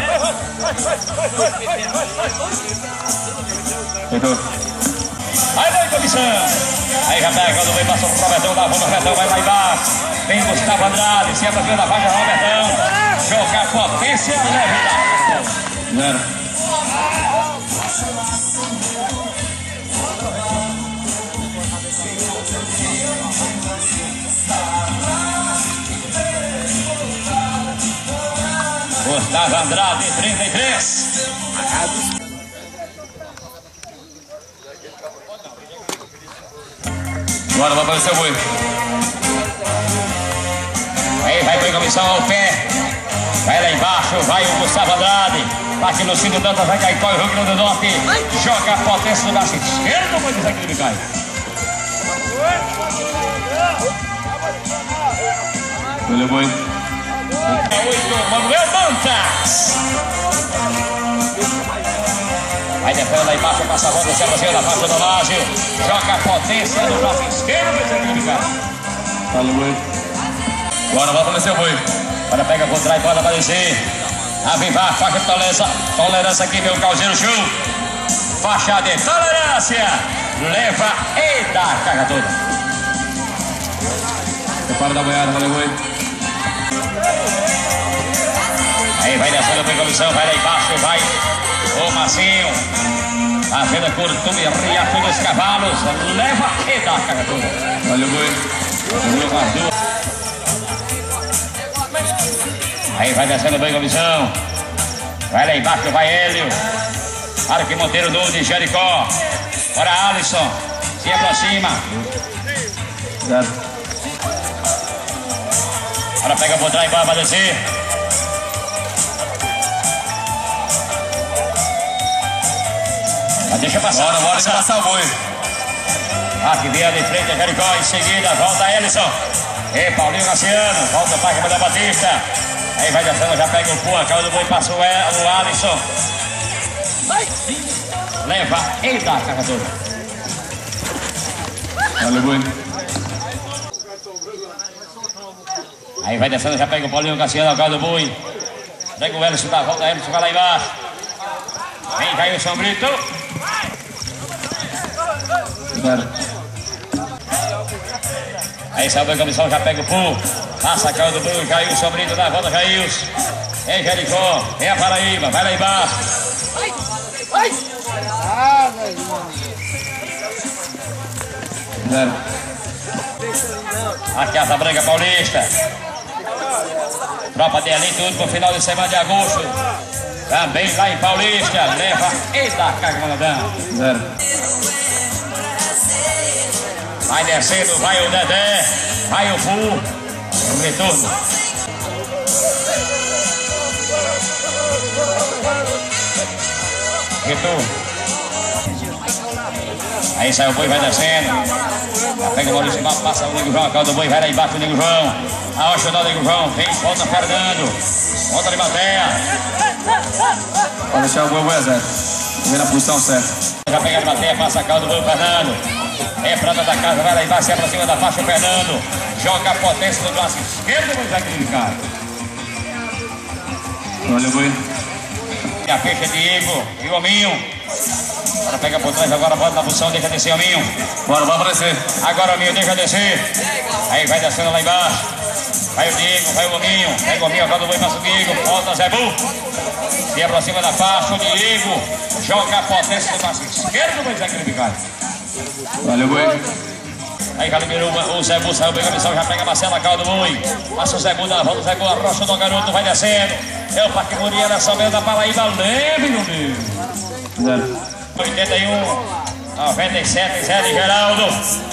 Aí vai comissão. Aí já pega quando vem, passa o Robertão da Fuba, Robertão vai lá embaixo. Vem Gustavo Andrade, se aproxima da faixa, Robertão. Jogar potência, leve. Zero. Gustavo Andrade, trinta e três. Bora, vai aparecer o boi. Aí vai boi comissão ao pé. Vai lá embaixo, vai o Gustavo Andrade. Aqui no Cine Dantas, vai cair Rio Grande do Norte. Joga a potência do braço esquerdo, vai dizer que ele cai. Olha o boi. oito, Manuel Dantas. Vai descendo lá embaixo, passa a volta, se aproxima da faixa do Lágio. Joga a potência do braço esquerdo, vai dizer que ele cai. Olha o boi. Bora, vai aparecer o boi. Olha, pega por trás, pode aparecer. Avivar, faixa de tolerância, tolerância aqui, meu calzeiro show. Faixa de tolerância. Leva e dá a carga toda. Prepara da boiada, valeu, boi. Aí vai descendo a comissão, vai lá embaixo, vai o Marcinho. Fazendo a curtura e riacho dos cavalos. Leva e dá a carga toda. Valeu, boi. Valeu, aí vai descendo bem a comissão. Vai lá embaixo, vai Hélio. Arque Monteiro Nunes, Jericó. Bora Alisson. Se é pra cima. Zero. Agora pega por trás e vai descer. Mas deixa passar. Bora, bora, deixa passar o boi. Aqui vem de frente a Jericó. Em seguida, volta Ellison. E Paulinho Cassiano. Volta o Parque da Batista. Aí vai descendo, já pega o pô, a cara do boi, passa o, o Alisson. Leva e dá a carga toda. Valeu, boi. Aí vai descendo, já pega o Paulinho Cassiano, a cara do boi. Pega o Ellison, dá a volta, Ellison vai lá embaixo. Vem, caiu o São Brito. Zero. Aí saiu a comissão, já pega o pô. Passa a cara do boi, caiu o São Brito, dá a volta, Jailson. É Jericó, é a Paraíba, vai lá embaixo. Zero. Aqui a Asa Branca Paulista. Tropa de elite, último final de semana de agosto. Também lá em Paulista. Leva e dá a carga, Manadão. Zero. Vai descendo, vai o Dedé, vai o Fu. Retorno. Retorno. Aí sai o boi, vai descendo. Já pega o Maurício, passa o Nego João, a calda do boi, vai lá embaixo o Nego João. A Oxa do Nego João, vem, volta Fernando. Volta de bateia. Pode deixar o boi, o boi é zero. Vem na posição certa. Já pega a bateia, passa a calda do boi, o Fernando. É prata da casa, vai lá embaixo, é pra cima da faixa o Fernando. Joga a potência do braço esquerdo, mas vai aquele cara. Olha o boi. E a fecha Diego e o Hominho. Agora pega por trás, agora bota na posição, deixa descer o Hominho. Bora, vai aparecer. Agora o Hominho, deixa descer. Aí vai descendo lá embaixo. Vai o Diego, vai o Hominho. Pega o Hominho, agora o boi, passa o Diego. Volta Zé Bu. E é pra cima da faixa o Diego. Joga a potência do braço esquerdo, mas vai aquele cara. Valeu, boi. Aí já liberou o Zé Bu, saiu bem a missão, já pega a Marcela, a calda do boi. Passa o Zé Bu, dá a volta, o Zé Bu, a rocha do garoto, vai descendo. É o Parque Muriel, essa meio da Paraíba, leve, meu Deus. Zero. oitenta e um, noventa e sete, Zé de Geraldo.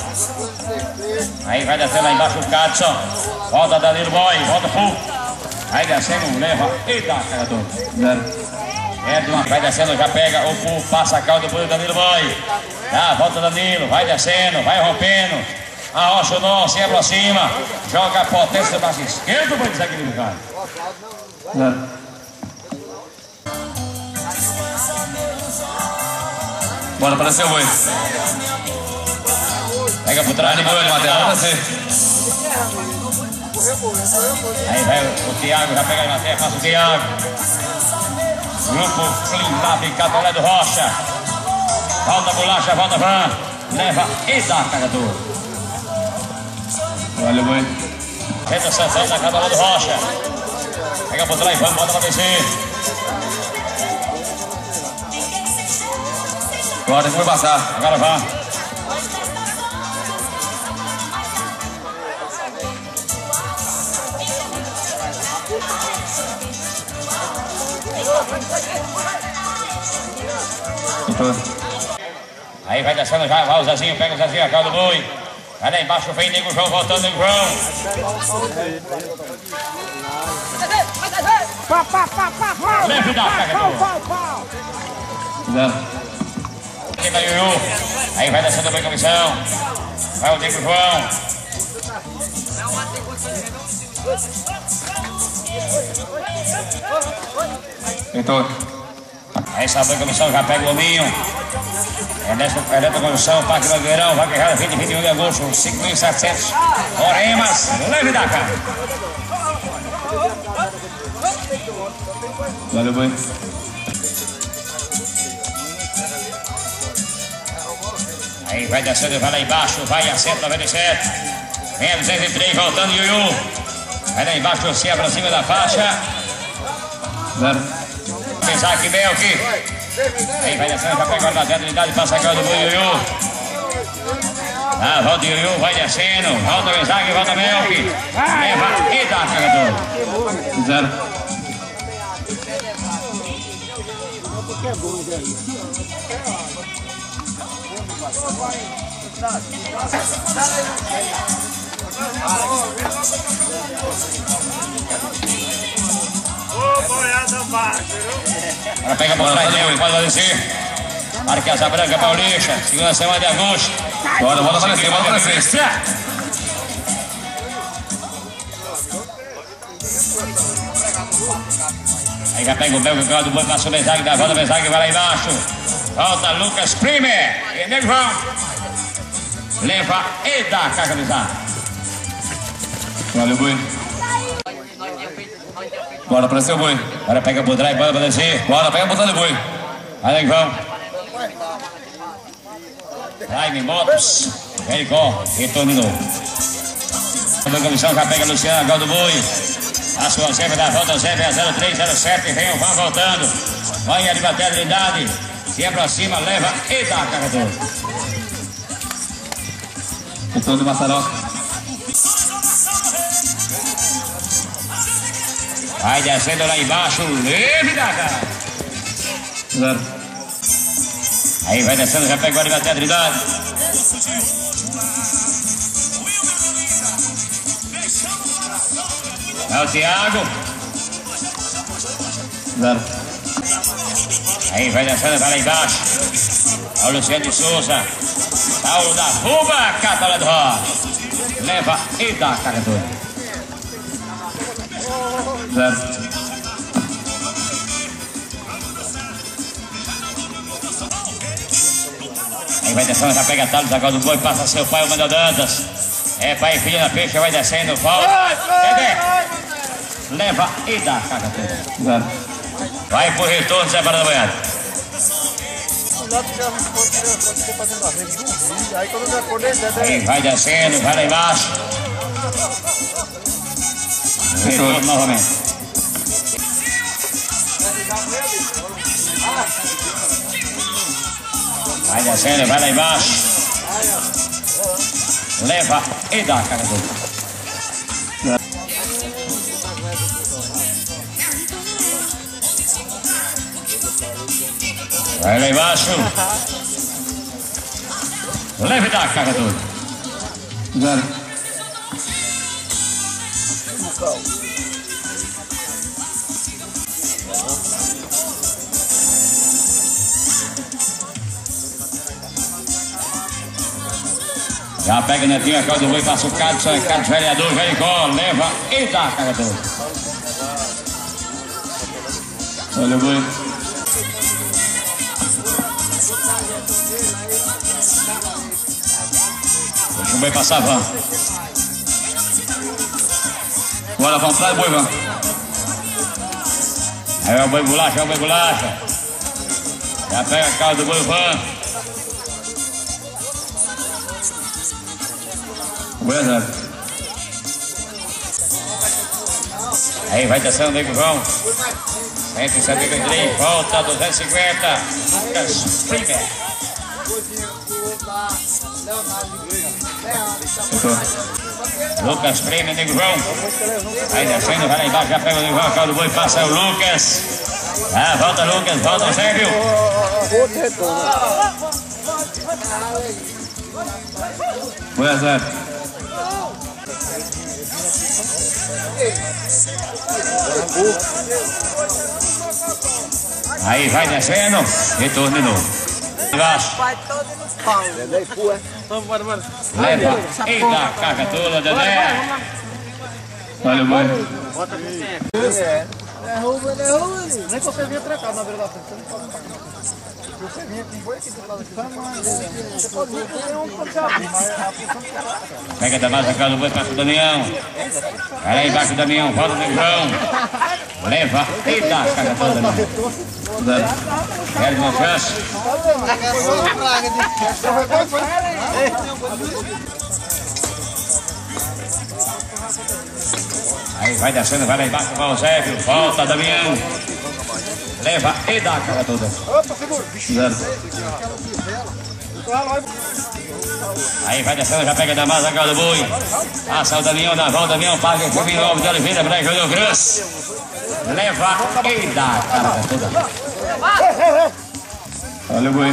Aí vai descendo lá embaixo o Cadson. Volta Danilo Boy, volta Fu. Aí descendo, leva e dá a cara toda. Zero. Edman vai descendo, já pega o Fu, passa a calda do boi do Danilo Boy. Dá, volta Danilo, vai descendo, vai rompendo. A rocha não se aproxima. Joga a potência do braço esquerdo para desequilibrar o cara. Zero. Bora, apareceu o boi. Pega por trás, Vai no boi, de matéria, vai aparecer. aí vai o Thiago, já pega a matéria, passa o Thiago. Grupo Clean Lab, Catolé do Rocha. Volta a bolacha, volta a van. Leva e dá a cargador. Olha o boi. Entra Sansão da Catolé do Rocha. Pega por trás, vamos, volta pra descer. Agora tem que passar. Agora vá. Aí vai descendo já, vai o Zezinho, pega o Zezinho, a calda do boi. Vai lá embaixo, vem Nego João, voltando Nego João. Leve da carga. Aqui vai o Yuyu. Aí vai descendo bem a comissão. Vai o Nego João. Então. Aí sabe a comissão, já pega o hominho. É nessa é comissão, Parque Mangueirão, vai guerrear vinte e vinte e um de agosto, cinco mil e setecentos. Oremas, leve da cara. Valeu, boi. Aí vai descendo, vai lá embaixo, vai a cento e noventa e sete. Vem a duzentos e três, voltando Yuyu. Vai lá embaixo, se pra cima da faixa. Zero. Isaac Melk. Aí vai descendo, vai pegar a dentro de idade, passa agora do boi Yuyu. Ah, volta o Yuyu, vai descendo. Volta o Isaac, volta o Melk. Leva e dá, carregador. Zero. Ela pega por trás dele, pode descer. Marca asa branca paulista, segunda semana de agosto. Bora, bora aparecer, bora aparecer. Aí já pega o Belga, o do boi, passa o Bezag, dá a volta, o Bezag vai lá embaixo. Volta Lucas Primer. E Nego João. Leva e dá a carga do Isaac. Valeu, boi. Bora aparecer o boi. Agora pega por trás, bora pra descer. Bora, pega a botada do boi. Vai, Nego João. Live Motos. Jericó, retorno de novo. A comissão já pega Luciano, agora do boi. A sua Zé da volta, Zé é zero três zero sete, vem o Vão voltando. Vai ali bater a idade. Se é pra cima, leva e dá a carregador. Retorno de Massaroca. Vai descendo lá embaixo, leve da cara. Zero. Aí vai descendo, já pegou ali bater a idade. É o Thiago. Zero. Aí vai descendo, vai lá embaixo. Olha o Luciano de Souza. Paulo da Fuba, Catalã do Rock. Leva e dá a carregador. Zero. Aí vai descendo, já pega Thales, agora do boi, passa seu pai, o Manuel Dantas. É pai e filho na peixe, vai descendo, volta. Dedé. Leva e dá a carregador. Zero. Vai pro retorno, Zé Barão da Boiada. Aí vai descendo, vai lá embaixo. Retorno novamente. Vai descendo, vai lá embaixo. Leva e dá a carregador. Vai lá embaixo. Leve da carregador. Zero. Já pega o Netinho, a do boi, passa o Carlos, é Carlos vereador, Jericó, leva e dá a carregador. Olha o boi. Deixa o boi passar, Van. Bora, vamos atrás, boi, vamos. Aí é o boi bolacha, é o boi bolacha. Já pega a cara do boi, Van. Boi é zero. Aí vai descendo o Nego João. cento e setenta e três, volta duzentos e cinquenta. Lucas Primer. Lucas Primer, Nego João. Aí descendo, vai lá embaixo, já pega o Nego João, a cara do boi, passa o Lucas. Ah, volta Lucas, volta o Sérgio. Boi a zero. Aí vai descendo, retorno de novo. Embaixo. Leva. Eita, carga toda, Dedé. Olha o boi. Derruba, derruba. Nem que você vinha trancar na beira da frente. Você não pode ficar. Você vinha com boi aqui do lado aqui. Você pode vir com nenhum quando você abrir, mas a função fica lá. Pega da base, saca do boi, passa o Damião. Vai lá embaixo, Damião. Volta no João. Leva. Eita, carga toda, Damião. Perde uma chance. Aí vai descendo, vai lá embaixo, vai o Zébio. Volta, Damião. Leva e dá a cara toda. Zero. Aí vai descendo, já pega da massa, a cara do boi. Passa o Damião na volta, Damião paga o Fabinho Novo de Oliveira, Black Júnior Cruz. Leva e dá a cara toda. Olha o boi.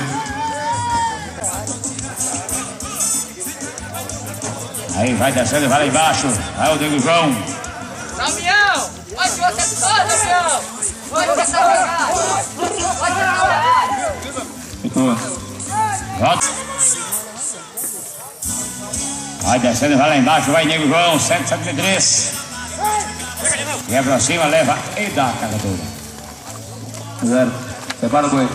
Aí vai descendo, vai lá embaixo. Vai o Diego João. Damião! Pode você todo, Damião! Pode você jogar! Pode jogar! Ficou. Volta. Vai descendo, vai lá embaixo, vai Diego João, cento e setenta e três. E pra cima, leva e dá a cara toda. Zero. Separa o boi.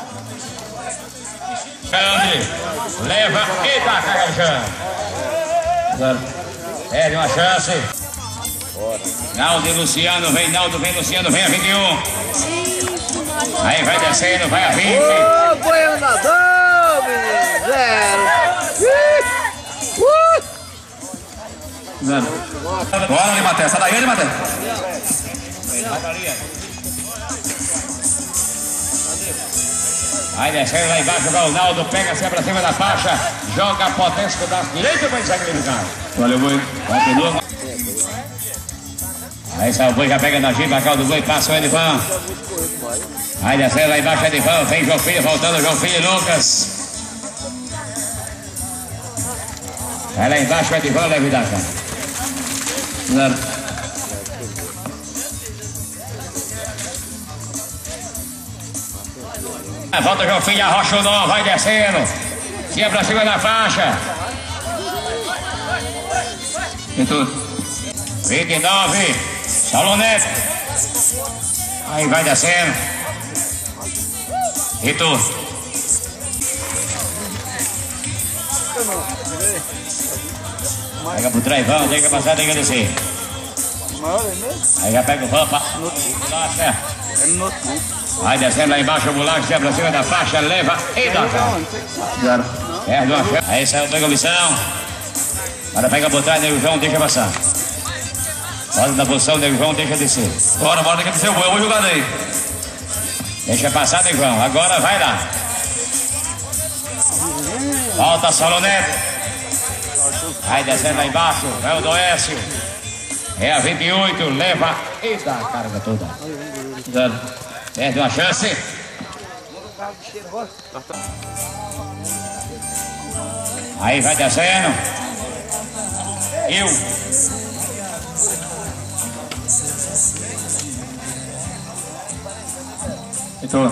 Xande, leva e dá a cara do chão. Zero. Perde uma chance. Naldo e Luciano, vem Naldo, vem Luciano, vem a vinte e um. Aí vai descendo, vai a vinte. Ô, boi andador, menino. Zero. Zero. Bora, Limaté. Sai daí, Limaté. Aí descendo lá embaixo, vai o Naldo, pega sempre pra cima da faixa, joga a potência com o braço direito para desequilibrar. Olha o boi. Continua. Aí sai o boi, já pega na jiba, cá do boi, passa o Edivan. Aí descendo lá embaixo, Edivan, vem João Filho, voltando João Filho e Lucas. Vai lá embaixo, Edivan, leve da cá. Zero. Volta João Filho, arrocha o nó, vai descendo. Tira pra cima da faixa. Entrou. vinte e nove, Salonete. Aí vai descendo. E tu? Pega pro trás, vamos, tem que passar, tem que descer. Aí já pega o rampa. Vai descendo lá embaixo, o bulacho, tira pra cima da faixa, leva e dá. Zero. Perde uma chance. Aí saiu a comissão. Agora pega por trás, nego João, deixa passar. Bota da posição, nego João, deixa descer. Bora, bora, tem que descer o boi. Eu vou jogar daí. Deixa passar, nego João. Agora vai lá. Volta, Salonete. Vai descendo lá embaixo. Vai o Doécio. É a vinte e oito, leva e dá a carga toda. Zero. Perde uma chance. Aí vai descendo. Eu. Entrou.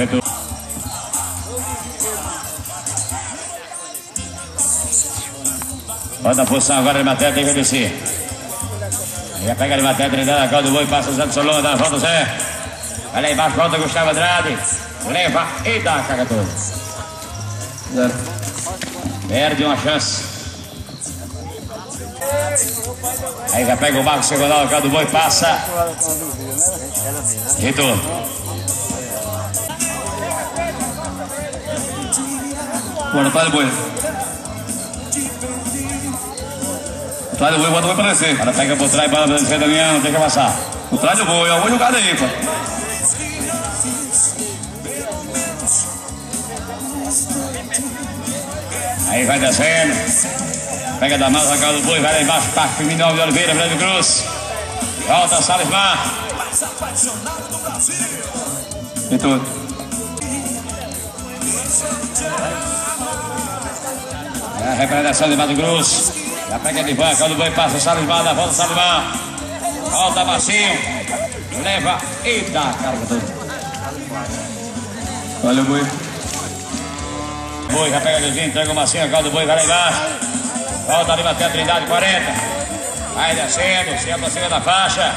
Bota a posição agora de matéria, deixa descer. Aí já pega de matéria, treinando a calda do boi, passa o Zé do Solon, dá a volta, Zé. Vai lá embaixo, volta Gustavo Andrade. Leva e dá a carga toda. Zero. Perde uma chance. Aí já pega o Marcos Segonal, o caldo do boi, passa. Retorno. Bora, atrás do boi. Atrás do boi, bota o boi pra descer. Agora pega por trás, bola pra descer, Damião, deixa passar. Por trás do boi, eu vou jogar daí, pô. Aí vai descendo. Pega da mão, saca do boi, vai lá embaixo, Parque Firmino de Oliveira, Brando Cruz. Volta, Salles Mar. Entrou. A representação de Mato Grosso. Já pega de banca, o boi passa o Salimar, da volta o Salimar. Volta Macinho. Leva e dá, carga toda. Olha o boi. O boi já pega de entrega o Macinho, a calda do boi vai lá embaixo. Volta ali até a Trindade, quarenta. Vai descendo, se aproxima da faixa.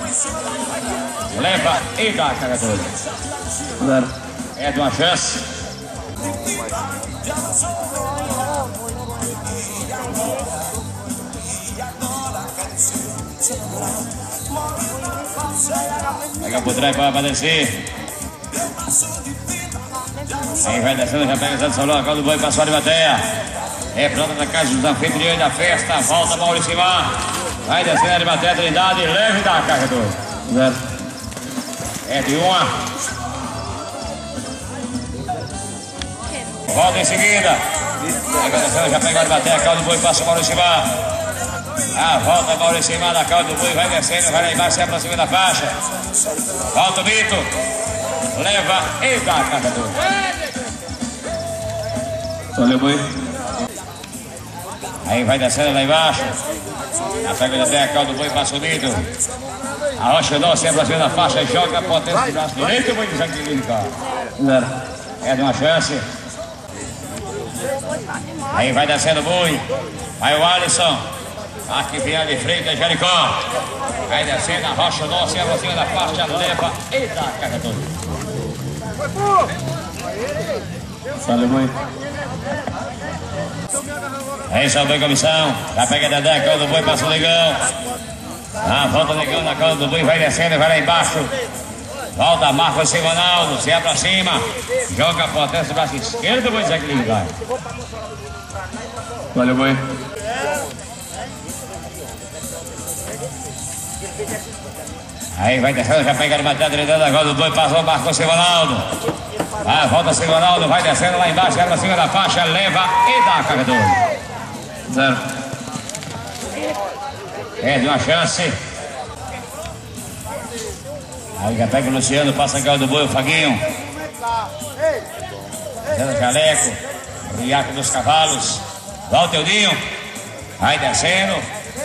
Leva e dá, carga toda. Zero. É de uma chance. Pega por trás para descer. Aí vai descendo, já pega o Santo Solão, a calda do boi passou a Arimateia. É planta da casa dos anfitriões da festa. Volta Maurício Mar. Vai descendo a Arimateia, Trindade. Leve e dá, carga toda. Zero. É de uma. Volta em seguida. Já pegou a bater a calda do boi, passa o Maurício Mar. Ah, volta Maurício Mar da calda do boi, vai descendo, vai lá embaixo, se aproxima da faixa. Volta o Bito. Leva e dá, carregador. Olha o boi. Aí vai descendo lá embaixo. Já pega até a calda do boi, passa o Bito. A Rocha Dó, se aproxima da faixa e joga a potência do braço direito. O boi de Jaqueline, cara. Zero. É de uma chance. Aí vai descendo o boi. Vai o Alisson. Aqui vem de frente a Jericó. Vai descendo a Rocha Dó, se aproxima da faixa, leva e dá, carregador. Olha o boi. Aí só boi comissão. Já pega a Dedé, a calda do boi, passa o Negão. Ah, volta o Negão na calda do boi, vai descendo, vai lá embaixo. Volta, marca o Simonaldo, se aproxima. Joga a potência do braço esquerdo, boi Jaqueline, vai. Olha o boi. Aí vai descendo, já pega a matéria da calda do boi, passou, marca o Simonaldo. Ah, volta o Simonaldo, vai descendo lá embaixo, vai pra cima da faixa, leva e dá, carregador. Zero. É, de uma chance. Aí já pega o Luciano, passa a calda do boi, o Faguinho. Zé Jaleco, o Iaco dos Cavalos. Volta o Dinho. Vai descendo.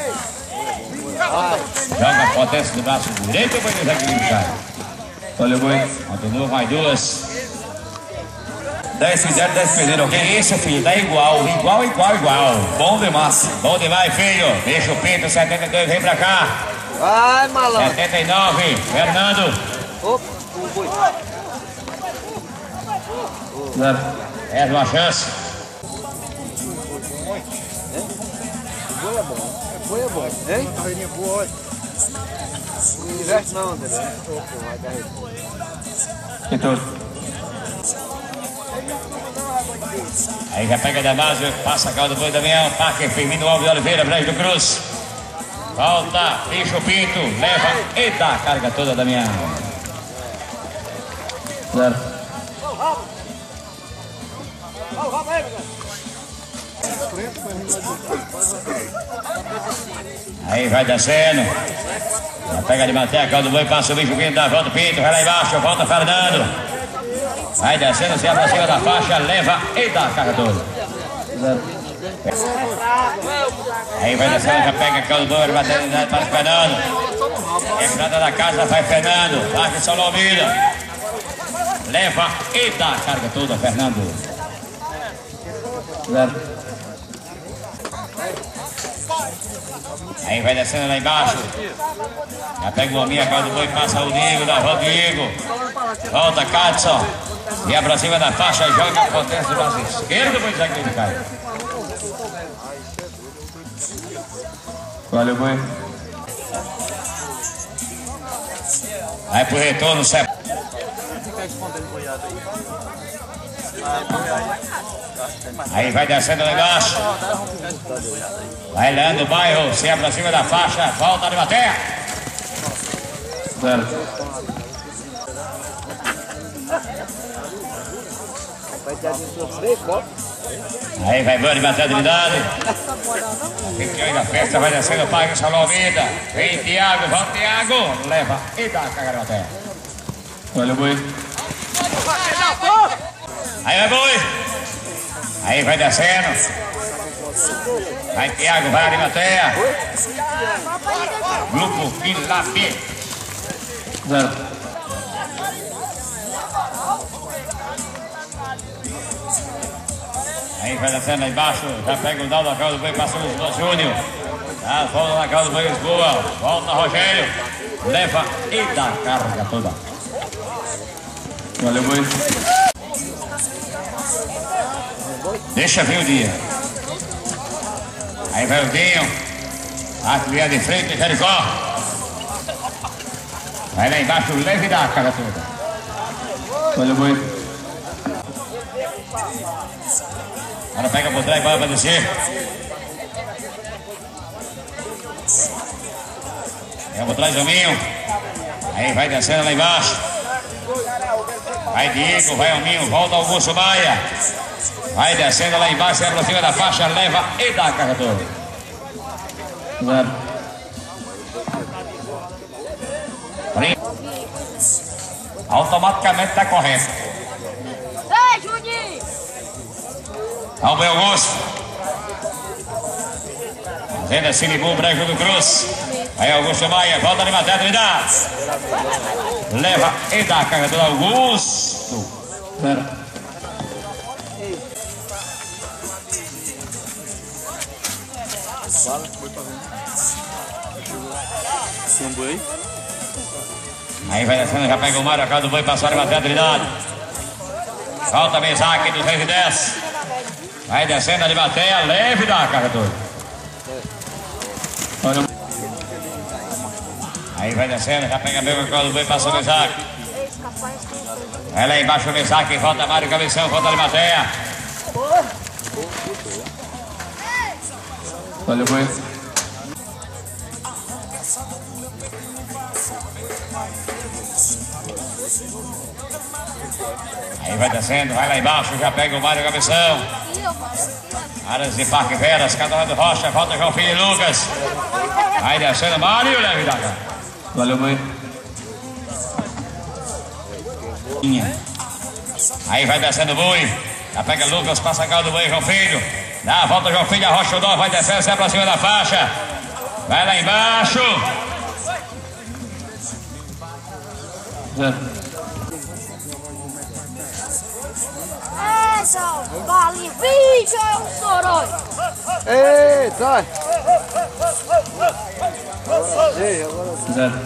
Joga a potência do braço direito, o boi do Jaqueline, cara. Olha o boi. Continua mais duas. dez fizeram, dez perderam. Que isso, filho? Dá igual, igual, igual, igual. Bom demais. Bom demais, filho. Deixa o Pinto, setenta e dois, vem pra cá. Vai, malandro. setenta e nove, Fernando. Opa, o boi. Zero. É uma chance. O boi é bom. O boi é bom. Hein? Carreirinha boa, olha. Não investe não, André. Vai dar isso. Então. Aí já pega da base, passa a calda do boi, Damião. Parque Firmino Alves de Oliveira, Brejo do Cruz. Volta, fecha o Pinto, leva e dá a carga toda, Damião. Zero. Aí vai descendo. Já pega de bater a calda do boi, passa o bicho Pinto, dá a volta o Pinto, vai lá embaixo, volta Fernando. Vai descendo, se aproxima da faixa, leva e dá a carga toda. Zero. Aí vai descendo, já pega a calda do boi, vai bater para o Fernando. Entrada da casa, vai Fernando. Larga São Lomira. Leva e dá a carga toda, Fernando. Zero. Aí vai descendo lá embaixo. Já pega o homem, a calda do boi, passa o Diego, dá a volta o Diego. Volta Cadson. E a pra cima da faixa, joga a potência do braço esquerdo, depois já que ele cai. Olha o boi. Vai pro retorno, Sep. Aí vai descendo lá embaixo. Vai Leandro Bairro, se é pra cima da faixa, volta de bater. Zero. Aí vai Bani bater a Trindade. Campeão da festa, vai descendo o pai, Salão Vida. Vem Tiago, volta Tiago. Leva e dá a carga na terra. Olha o boi. Aí vai boi. Aí vai descendo. Vai Thiago, vai Arimateia. Grupo Vila B. Zero. Aí vai descendo lá embaixo, já pega o dado da calda do boi, passa o Júnior. Ah, volta na calda do boi, boa. Volta Rogério. Leva e dá a carga toda. Valeu, boi. Deixa vir o dia. Aí vai o Dinho. Artilharia de frente, Jericó. Vai lá embaixo, leva e dá a carga toda. Valeu, boi. Agora pega por trás, vai para descer. Pega por trás o Minho. Aí vai descendo lá embaixo. Vai Diego, vai o Minho, volta Augusto Maia. Vai descendo lá embaixo, é pra cima da faixa, leva e dá a carga toda. Zero. Automaticamente está correto. Ei, Juninho! Ao meu Augusto. Fazenda Sinibum, Brejo do Cruz. Aí Augusto Maia, volta de matéria, me dá. Leva e dá a carga do Augusto. Zero. Aí vai descendo, já pega o Mário, a casa do boi, passou de matéria, Trindade. Volta Mesaque, duzentos e dez. Vai descendo ali, bateia, leve e dá a carga toda. Aí vai descendo, já pega bem o colo do boi, passou o Mesaque. Vai lá embaixo o Mesaque, volta Mário, cabeção, volta ali, bateia. Valeu, boi. Aí vai descendo, vai lá embaixo, já pega o Mário, cabeção. Áreas de Parque Veras, Cadora do Rocha, volta João Filho e Lucas. Vai descendo, Mário, leve da cá. Valeu, boi. Aí vai descendo o boi. Já pega Lucas, passa a calda do boi, João Filho. Dá a volta, João Filho, arrocha o dó, vai descendo, sai pra cima da faixa. Vai lá embaixo. Zero. Essa, vale, bicho, é um soroi. Ei, sai! Zero.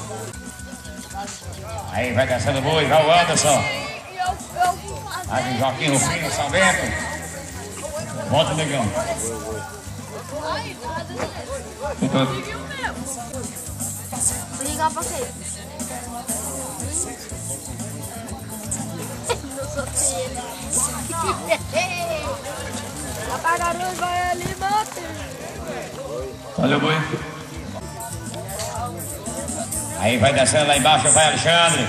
Aí vai descendo o boi, vai o Anderson. E eu, eu... Aí Joaquim Rufino, São Bento. Volta o negão. Então, Vou ligar pra você. Não sou filha. Apaga a luz, vai ali, mate. valeu, boi. Aí vai descendo lá embaixo, vai Alexandre.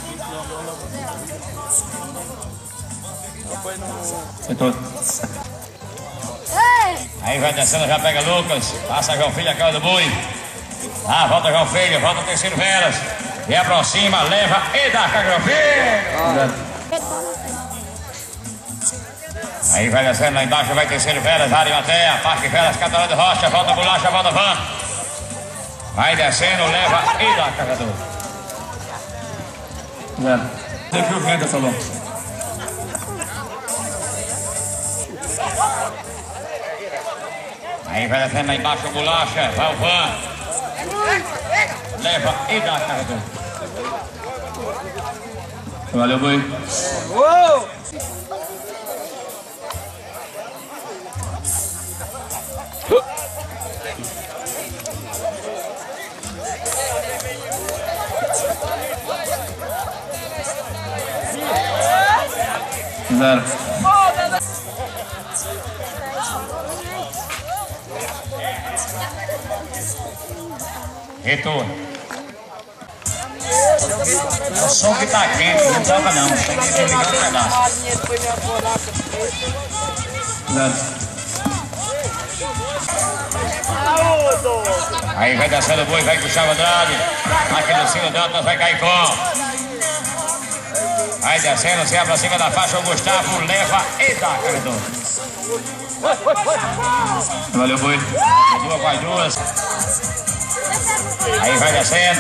Então, Ei! Aí vai descendo, já pega Lucas. Passa João Filho, a cara do boi. Ah, volta João Filho, volta o terceiro Veras. E aproxima, leva e dá a carga João Filho. zero. Aí vai descendo lá embaixo, vai terceiro Veras, Arimateia, Parque Veras, Catalão de Rocha, volta Bolacha, volta Van. Vai descendo, leva e dá a carga do. Zero. Deixa o vento, Salão. Aí vai descendo lá embaixo, Bolacha, vai o Van. Leva e dá a carga do. Valeu, boi. Uou! Zero. Retorno. O som que tá quente, não toca não. Tem que desligar o pedaço. Zero. Aí vai descendo o boi, vai com o Chavo Andrade. Aqui no Ciro Dantas vai cair com. Vai descendo, se abre pra cima da faixa, o Gustavo leva e dá, caridor. Valeu, boi. Duas, vai duas. Aí vai descendo.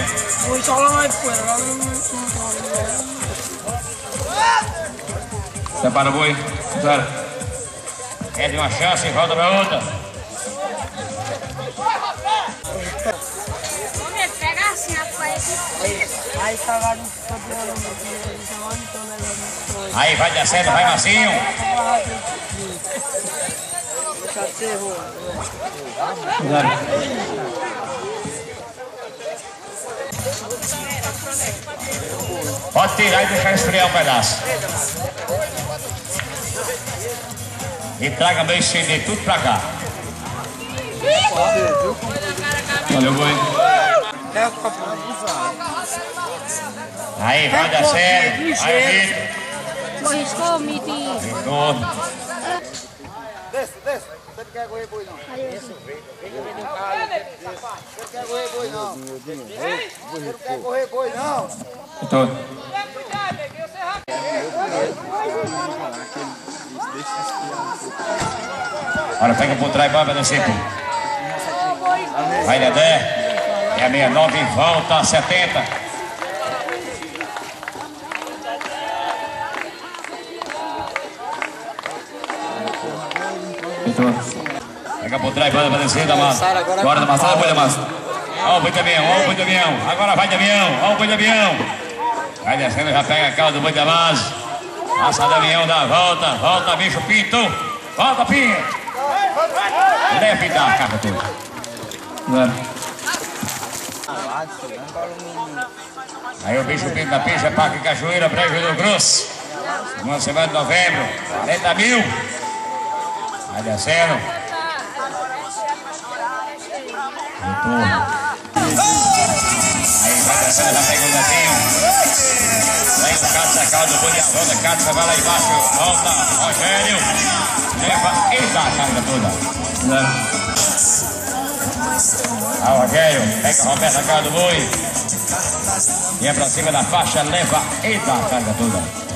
Separa o boi. Perde uma chance e volta pra outra. Pega assim a frente. Aí cagaram o Aí vai descendo, vai macio. Pode tirar e deixar esfriar um pedaço. E traga meu estender tudo pra cá. Valeu, boi. Aí, vai descendo. Aí, Vitor. Arriscou, Miti. Vitor. Desce, desce. Você não quer correr boi não. Você não quer correr boi não. Você não quer correr boi não. Vitor. Agora pega por trás, vai descer. Vai, Dedé. É a sessenta e nove, volta a setenta. Pega por trás, vai descer da massa. Agora da massa, boi da massa. Olha o boi de avião, olha o boi de avião. Agora vai de avião, olha o boi de avião. Vai descendo, já pega a calda do boi da massa. Passa do avião, dá a volta. Volta, bicho Pinto. Volta, Pinto. Leve da capa toda. Aí o bicho Pinto da Picha, Parque Cachoeira, Brejo do Grosso. Uma semana de novembro, quarenta mil. Vai descendo. Aí vai descendo, já pega o netinho. Vem o Cátia, a calda do boi, a volta, Cátia, vai lá embaixo. Volta, Rogério. Leva e dá a carga toda. Ah, o Rogério, pega a Roberta, a calda do boi. E é pra cima da faixa, leva e dá a carga toda.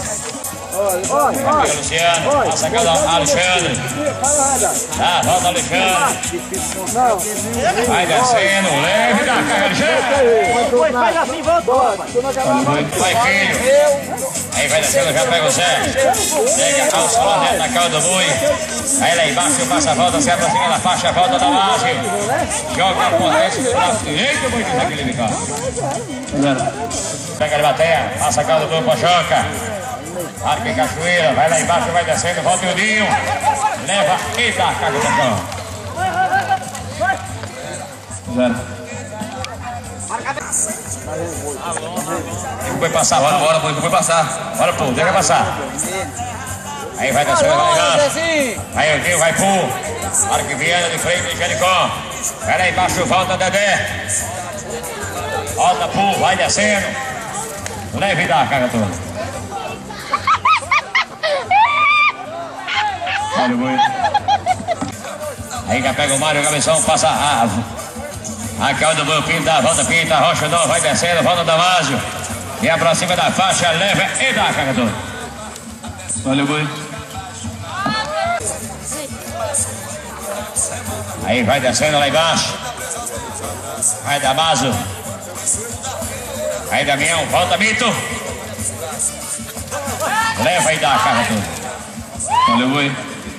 Pega Luciano, passa a calda Alexandre. Tá, volta Alexandre. Vai descendo, leve da carga Alexandre. Faz assim, volta. Vai, filho. Aí vai descendo, já pega o Zé. Pega a Alçola dentro da calda do boi. Aí lá embaixo passa a volta, se aproxima da faixa, volta da margem. Joga a potência do braço direito, boi de desequilíbrio, cara. Pega a bateia, passa a calda do boi pra choca. Parque Cachoeira, vai lá embaixo, vai descendo, volta o Dinho. Leva e dá a carga do cão. O boi passar, bora, bora, boi, o boi passar. Bora, pô, deixa passar. Aí vai descendo, vai embaixo. Aí o Dinho vai pro Parque Viana de frente de Jericó. Vai lá embaixo, volta Dedé. Volta pro, vai descendo. Leve e dá a carga toda. Olha o boi. Aí já pega o Mário, o cabeção, passa a a calda do boi, pinta, volta, pinta, rocha, não, vai descendo, volta Damásio. E aproxima da faixa, leva e dá a carga toda. Olha o boi. Aí vai descendo lá embaixo. Vai Damásio. Aí Damião, volta Mito. Leva e dá a carga toda. Olha o boi.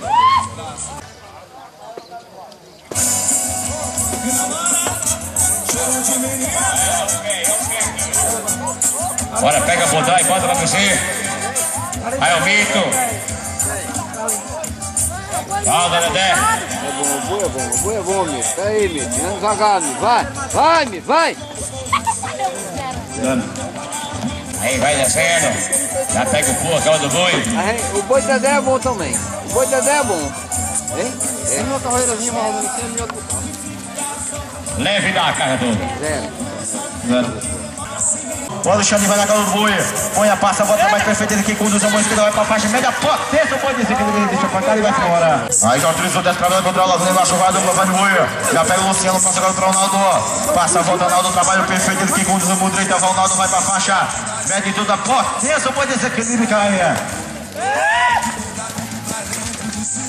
Bora, pega por trás, bota pra você. Aí o Mito. Volta, Dedé. É bom, o boi é bom, o boi é bom, Mito. Tá aí, Mito. Vamos devagar, Mito. Vai, vai, Mito, vai. Aí vai descendo. Já pega o pô, a calda do boi. Aí, o boi Dedé é bom também. O boi Dedé é bom. Hein? É uma carreirazinha mais ou menos assim, melhor do que Leve e dá a carga toda. Zero. Zero. O Alexandre vai na calda do boi. Põe a passa, volta mais perfeita aqui, conduz a mão esquerda, vai pra faixa média, potência, pode dizer que ele deixa pra cá e vai embora. Aí já autorizou dez pra lá, contra o Laguna, embaixo vai, dupla vai de boi. Já pega o Luciano, passa agora pro Ronaldo. Passa a volta, Ronaldo, trabalho perfeito, ele que conduz o mundo direito, o Ronaldo vai pra faixa média e tudo, a potência, pode dizer que ele cai.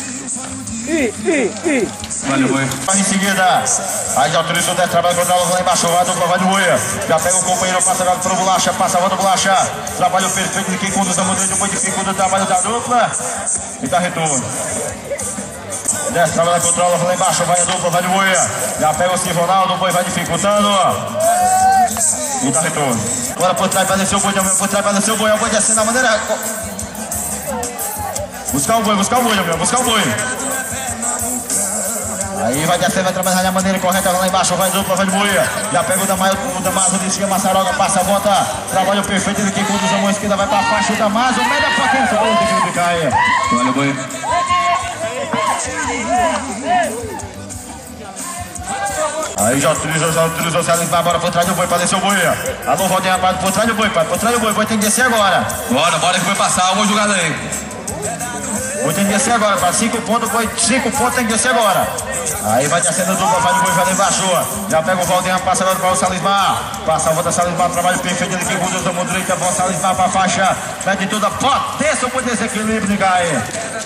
Ih, ih, ih. Valeu, boi. Em seguida, aí já autorizou o dez, trabalha contra ela lá embaixo, vai dupla, vai de boia. Já pega o companheiro, passa agora pro Bolacha, passa a volta Bolacha. Trabalho perfeito de quem conduz a mudança, depois dificulta o trabalho da dupla. E dá retorno. dez, trabalha contra ela lá embaixo, vai a dupla, vai de boia. Já pega o Silvio Ronaldo, o boi vai dificultando. E dá retorno. Agora por trás, vai descer o boi, por trás, vai descer o boi, é o boi descendo da maneira. Buscar o boi, buscar o boi, meu, buscar o boi. Aí vai descer, vai trabalhar da maneira correta lá embaixo, vai dupla, vai de boia. Já pega o Damaso, o Damaso descia, Massaroga, passa a volta. Trabalho perfeito de quem conduz a mão esquerda, vai pra faixa, o Damaso, média potência, bola tem que ficar aí. Olha o boi. Aí já autorizou, já autorizou, o Celis vai agora por trás do boi, pra descer o boi. Alô, Valdinha, por trás do boi, pai, por trás do boi, o boi tem que descer agora. Bora, bora que vai passar, vamos jogar aí. O boi tem que descer agora, para cinco pontos, boi, cinco pontos tem que descer agora. Aí vai descendo dupla, vai de boi, vai lá embaixo. Já pega o Valdinha, passa agora para o Salismar. Passa a volta, Salismar, trabalho perfeito, ele que conduz a mão direita, bom, Salismar para a faixa. Mete toda a potência, o boi desequilíbrio de cai.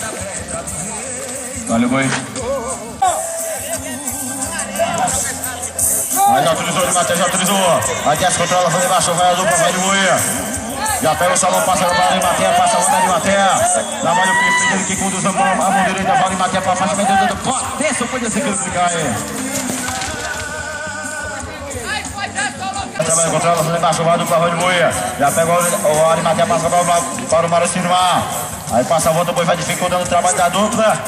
Valeu, boi. Aí já autorizou, ele bateu, já autorizou. Aí desce, controla, vai lá embaixo, vai a dupla, vai de boi. Já pega o salão, passa para a Matéia, passa a volta de Matéia. Trabalho perfeito, ele que conduz a mão, a mão direita, vai em Matéia para a faixa, vai dentro do potência, o boi desequilíbrio de cai. Trabalho contra ela, lá embaixo, vai a dupla, vai de boi. Já pega o Arimatea, passa para o Marocino Mar. Aí passa a volta, o boi vai dificultando o trabalho da dupla.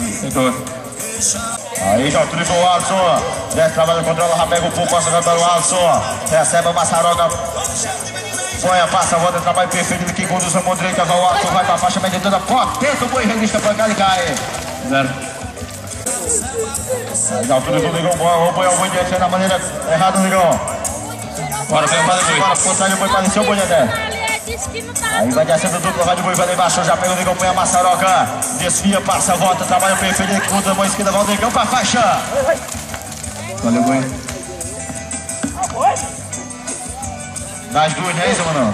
Aí já autorizou o Alisson. Desce, trabalha contra ela, já pega o pulo, passa para o Alisson. Recebe a Massaroga. Põe, passa a volta, trabalho perfeito. Ele que conduz a mão direita, vai o Alisson, vai para a faixa, mete toda a potência, o boi resiste a pancada e cai. Zero. Aí já autorizou o Negão, o boi é o boi descendo da maneira errada, Negão. Bora, vem, bora, bora, por trás do boi, pareceu o boi até. Aí vai descendo dupla, vai de boi, vai lá embaixo, já pega o Negão, põe a Massaroca, desvia, passa a volta, trabalho perfeito, ele contra a mão esquerda, vai o Negão pra faixa. Valeu, boi. Das duas, não é isso, mano?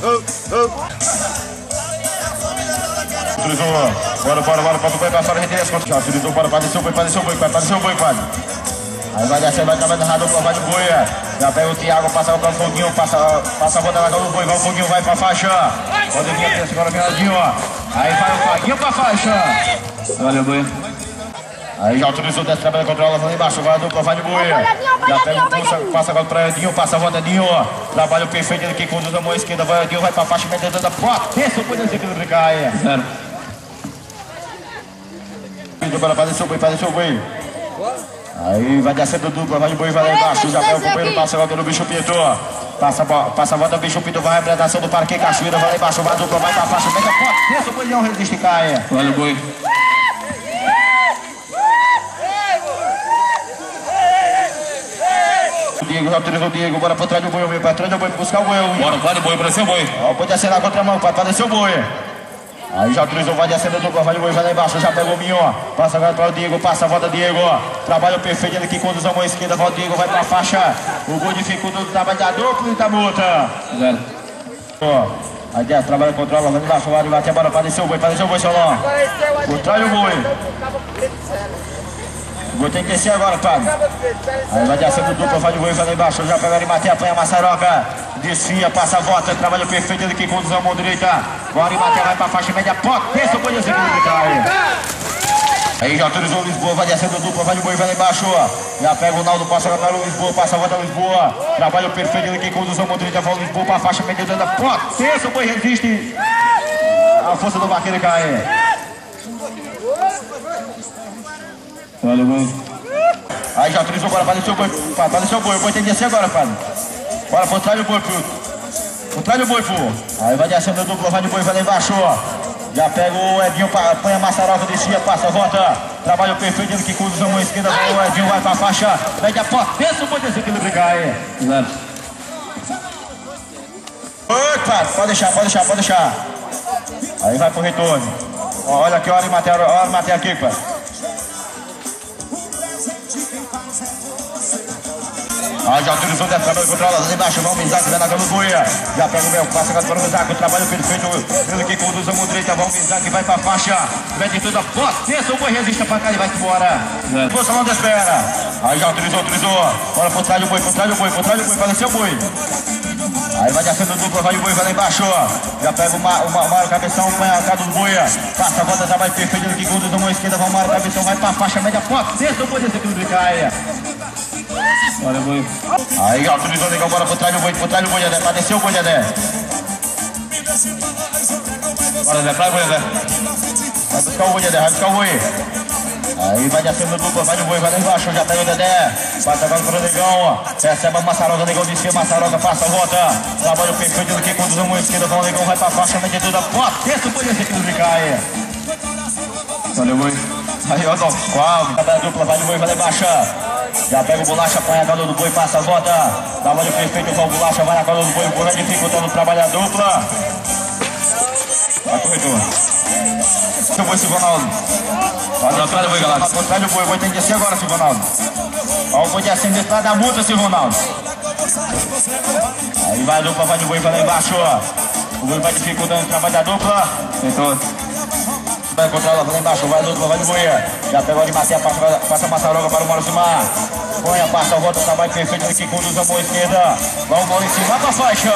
Autorizou, bora, bora, bora, bora, bora, bora, redenção, autorizou, bora, para descer o boi, para descer o boi, para descer o boi, quase. Aí vai descer, vai trabalhar na dupla, vai de boi. Já pega o Thiago, passa o Foguinho, passa, passa a volta na do boi, vai o Foguinho, vai pra faixa. Pode vir aqui, agora viradinho, ó. Aí vai o Foguinho pra faixa. Valeu, boi. Aí já autorizou, desce, trabalha, controla, lá embaixo, vai a dupla, vai de boi. Já pega o pulsa, passa agora pra Edinho, passa a volta Edinho, ó. Trabalho perfeito, ele que conduz a mão esquerda, vai Edinho, vai pra faixa, metendo da potência, o boi desse aqui do Bricai. Zero. Para descer o boi, para descer o boi. Aí vai descendo dupla, vai de boi, vai lá embaixo. Já pega o companheiro, passa agora pelo Bicho Pinto. Passa, passa a volta, o Bicho Pinto vai a repredação do Parque Cachoeira, vai lá embaixo, vai dupla, vai pra faixa, mete a potência, o boi não resiste e cai. Olha o boi. O Diego, já autorizou o Diego, bora por trás do boi, meu, pra trás do boi, buscar o boi. Bora, vai do boi, pra descer o boi. Ó, pode descer na contramão, pra descer o boi. Aí já autorizou, vai descendo dupla, vai de boi, vai lá embaixo, já pegou o Minho, ó. Passa agora para o Diego, passa a volta Diego, ó. Trabalho perfeito, ele que conduz a mão esquerda, volta o Diego, vai pra faixa. O gol dificulta o trabalho da dupla e da multa. Zero. Ó, aí desce, trabalha, controla, vai embaixo, vai bater, bora para descer o boi, para descer o boi, Solon. Por trás do boi. O boi tem que descer agora, padre. Aí vai descendo dupla, vai de boi, vai lá embaixo, já pega ele, Matheus, apanha a Massaroca. Desfia, passa a volta, trabalho perfeito, ele que conduz a mão direita. Bora e Matheus, vai pra faixa, média potência, o boi descer que cai. Aí já autorizou o Lisboa, vai descendo dupla, vai de boi, vai lá embaixo. Já pega o Naldo, passa agora para o Lisboa, passa a volta Lisboa. Trabalho perfeito, ele que conduz a mão direita, vai o Lisboa pra faixa, média potência, o boi resiste. A força do vaqueiro cai. Valeu, boi. Aí já autorizou agora, para descer o boi, para descer o boi, o boi tem que descer agora, padre. Bora, por trás do boi, pô. Por trás do boi, pô. Aí vai descendo o duplo, vai de boi, vai lá embaixo, ó. Já pega o Edinho, põe a Massaroca, descia, passa a volta. Trabalho perfeito, ele que conduz a mão esquerda, vai o Edinho, vai pra faixa. Mede a potência, o boi desequilíbrio cai. Zero. Oi, padre, pode deixar, pode deixar, pode deixar. Aí vai pro retorno. Ó, olha aqui, olha o Matheus, olha o Matheus aqui, padre. Aí já autorizou o trabalho controla lá embaixo, vamos Mizak, vem na cama do Buia. Já pega o meu, passa agora para o Mizak, o trabalho perfeito. Ele que conduz a mão direita, vamos Mizak, vai pra faixa. Mete tudo a potência, o Boi resiste pra cá e vai embora. Posição de espera. Aí já autorizou, autorizou. Bora por trás do Boi, por trás do Boi, por trás do Boi, faleceu o Boi. Aí vai descendo dupla, vai o Boi, vai lá embaixo. Já pega o Mário Cabeção, põe a cara do Buia. Passa a volta, já vai perfeito, ele que conduz a mão esquerda, vamos Mário Cabeção, vai pra faixa, média potência, o Boi desse aqui do Bricaia. Olha o Boi. Aí autorizou o negão, bora por trás do Boi, por trás do Boi, Dedé, pra descer o Boi, Dedé. Bora, Dedé, pra o Boi, Dedé. Vai buscar o Boi, Dedé, vai buscar o Boi. Aí vai descendo dupla, vai o Boi, vai lá embaixo, já pega o Dedé. Passa agora pro negão, recebe a Massaroca, o negão de cima, Massaroca, passa a volta. Trabalho perfeito do que conduz a mão esquerda, o negão vai pra faixa, mete tudo a potência, o Boi desse aqui do Bricaia. Olha o Boi. Aí, ó, não, qual? Cada dupla, vai o Boi, vai lá embaixo. Já pega o Bolacha, põe a calor do Boi, passa a volta. Trabalho perfeito com o Bolacha, vai na calor do Boi, o Boi vai dificultando o trabalho a dupla. Vai, corretor. Seu Boi, Silvio Ronaldo. Vai atrás do Boi, galera. Vai atrás do Boi, o Boi tem que descer agora, Silvio Ronaldo. Ó, o Boi descendo atrás da multa, Silvio Ronaldo. Aí vai a dupla, vai de Boi, vai lá embaixo. O Boi vai dificultando o trabalho da dupla. Tentou. Vai controlar lá embaixo, vai dupla, vai de Boia. Já pegou de Macia, passa, passa a Massaroca para o Mauro Simar. Põe a passa, volta, trabalho perfeito aqui, conduz a mão esquerda. Vai o Mauro em cima, pra faixa.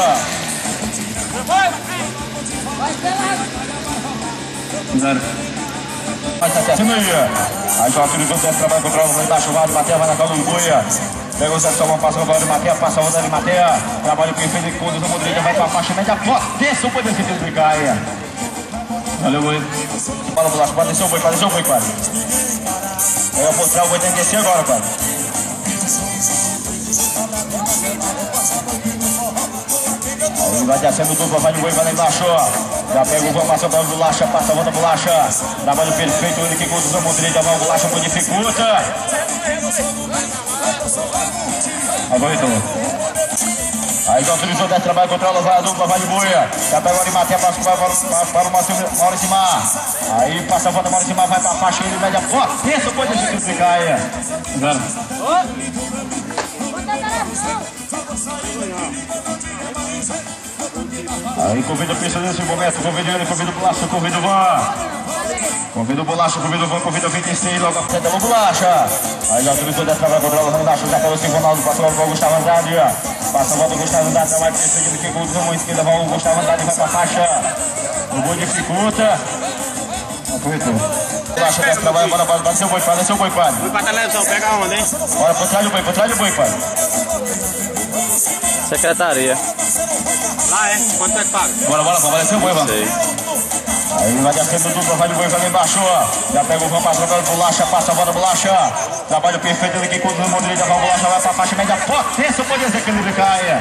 Vai tá certo aí. Aí já autorizou o Zé, trabalho controla lá embaixo, vai de Macia, vai na calma do Boia. Pega o Zé, só uma passa no de Macia, passa a volta de Macia. Trabalho perfeito aqui, conduz a mão direita, vai pra faixa, média potência, o Boi desse filho de Caia. Valeu, Boi. Fala, Bolacha, pode descer o Boi, pode descer o Boi, padre. Pega por trás, o Boi tem que descer agora, padre. Aí ele vai descendo dupla, vai de Boi, vai lá embaixo. Já pega o Boi, passa para o Bolacha, passa a volta, Bolacha. Trabalho perfeito, ele que conduz a mão direita, vai o Bolacha, o Boi dificulta. Agora então. Aí já autorizou dez trabalho, controla, vai a dupla, vai de Boia. Já pega o Arimatea, passa para, para, para o Mauro Simar. Aí passa a volta, Mauro Simar, vai para a faixa, ele média potência, o Boi deixa de ficar aí. Aí convida o Pista nesse momento, convida ele, convida o Bolacha, convida o Van. Convida o Bolacha, convida o Van, convida o vinte e seis, logo a frente da Bolacha. Aí já autorizou dez trabalho, controla, vai embaixo, já pegou o Silvio Ronaldo, passa logo para o Gustavo Andrade. Passa a volta, o Gustavo Andrade, trabalho perfeito, que conduz a mão esquerda, vai o Gustavo Andrade, vai para a faixa. O Boi dificulta. Aproveitou. Bolacha, dez trabalho, bora, bora, bora, seu Boi, padre, seu Boi, padre. Fui pra televisão, pega a onda, hein? Bora, por trás do Boi, por trás do Boi, padre. Secretaria. Lá é? Quanto é que paga? Bora, bora, bora, seu Boi, vamos. Aí vai descendo dupla, vai de Boi, vai lá embaixo. Já pega o Van, passa agora o Bolacha, passa a bola, Bolacha. Trabalho perfeito, ele que conduz o mão direita, vai o Bolacha, vai pra faixa, média potência, pode dizer que ele caia.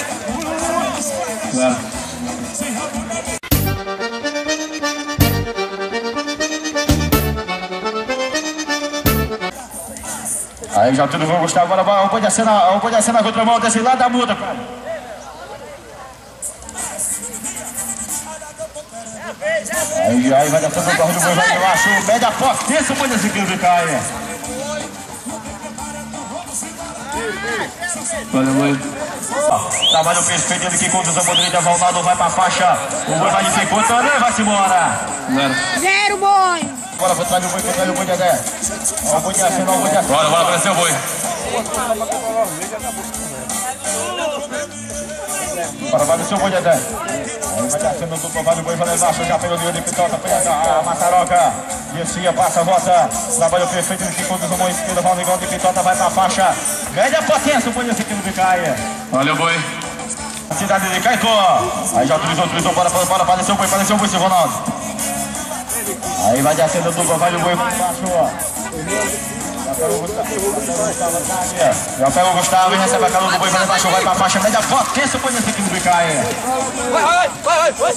Aí já tudo vão gostar, agora vai, pode acenar, pode acenar contra a mão, desse lado da muda, cara. Aí, aí vai descendo o carro do Boi, vai de baixo, média potência, pode dizer que ele caia. Olha o Boi. Trabalho perfeito, ele que conduz a mão direita, vai ao lado, vai pra faixa. O Boi vai dificultando, vai-se embora. Zero, Boi. Bora por trás do Boi, por trás do Boi, Dedé. Olha o Boi de aceno, olha o Boi de aceno. Bora, bora, apareceu o Boi. Bora, vai descer o Boi, Dedé. Aí vai descendo dupla, vai do Boi, vai lá embaixo. Já pegou o de pitota, pega a Massaroca. Descia, passa, volta. Trabalho perfeito, ele que conduz a mão esquerda, vai o negão de pitota, vai pra faixa. Média potência, o Boi desse aqui no Caia. Olha o Boi. Cidade de Caicó. Aí já autorizou, autorizou, bora, bora, bora, para descer o Boi, para descer o Boi, seu Ronaldo. Aí vai descendo dupla, vai o Boi pra baixo. Já pega o Gustavo, já pega o Gustavo e recebe a calor do Boi, vai lá embaixo, vai pra faixa, média potência, o Boi desse aqui no Caia. Vai, vai, vai, vai.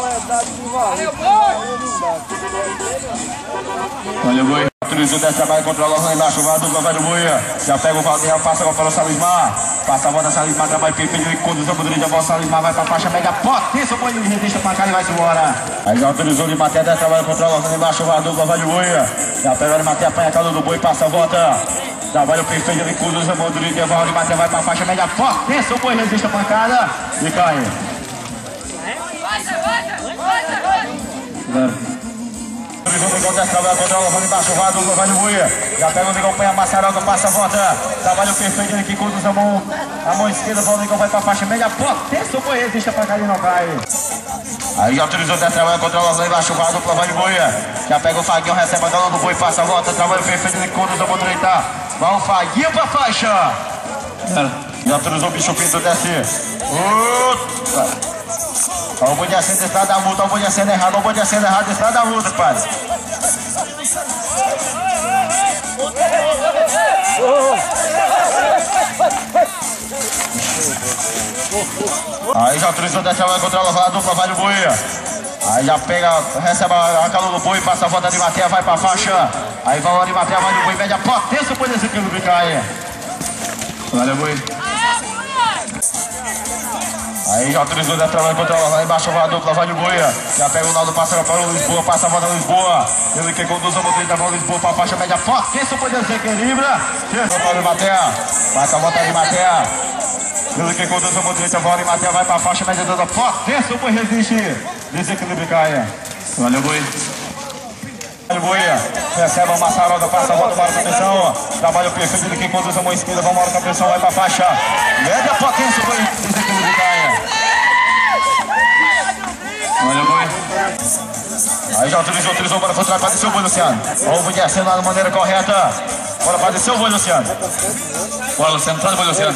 Olha o Boi. Autorizou dez trabalho, controla lá embaixo, vai a dupla, vai do Boi. Já pega o Valdir, passa para o Salismar. Passa a volta, Salismar, trabalho perfeito, ele conduz a direita, a bola, Salismar vai pra faixa, média, potência, o boi resiste a pancada e vai-se embora. Aí já autorizou de bater, desce, trabalha contra o Lozano, embaixo, vai a dupla, vai de boia. Já pega de bater, apanha a calor do boi, passa a volta. Trabalho perfeito, ele conduz a direita, devolve de bater, vai pra faixa, média, potência, o boi resiste a pancada e cai. O Negão desce, trabalha contra o Lozano, embaixo, vai a dupla, vai de boia. Já pega o Negão, apanha a Massaroca, passa a volta. Trabalho perfeito, ele que conduz a mão, a mão esquerda, o Negão vai pra faixa, média, potência, o boi resiste a pancada e não cai. Aí já autorizou, desce, trabalha contra o Lozano, embaixo, vai a dupla, vai de boia. Já pega o Faguinho, recebe a dona do boi, passa a volta. Trabalho perfeito, ele conduz a mão direita. Vai o Faguinho pra faixa. Já autorizou o bicho pinto, desce. Opa. Olha o boi de acendo, estrada da multa, olha o boi de acendo errado, olha o boi de acendo errado, estrada da multa, pai. Aí já autorizou, desce, vai controlar a dupla, vai de boia. Aí já pega, recebe a calor do boi, passa a volta de Matéia, vai pra faixa. Aí vai o de Matéia, vai de boi, mede a potência, o boi desse aqui no cai. Valeu, boi. Aí já autorizou, desce, trabalha contra ela, lá embaixo vai a dupla, vai de boia. Já pega o Naldo, passa para o Lisboa, passa a volta no Lisboa. Ele que conduz a motor da bola Lisboa para a faixa média potência, pode ser equilibra. Vai de Matéia, passa a volta de Matéia. Ele que conduz a motor da bola de Matéia, vai para a faixa média da potência, pode resistir. Desequilíbrio cai. Valeu, boi. Boia, recebe a Massaroca, passa a volta para a cabeção. Trabalho perfeito de quem conduz a mão esquerda, vamos embora, a cabeção vai para a faixa. Média a potência, boi, desequilíbrio cai. Olha, boi. Aí já autorizou, autorizou, bora para trás, descer o boi, Luciano. Olha o boi descendo lá da maneira correta. Bora para descer o boi, Luciano. Bora, Luciano, traz o boi, Luciano.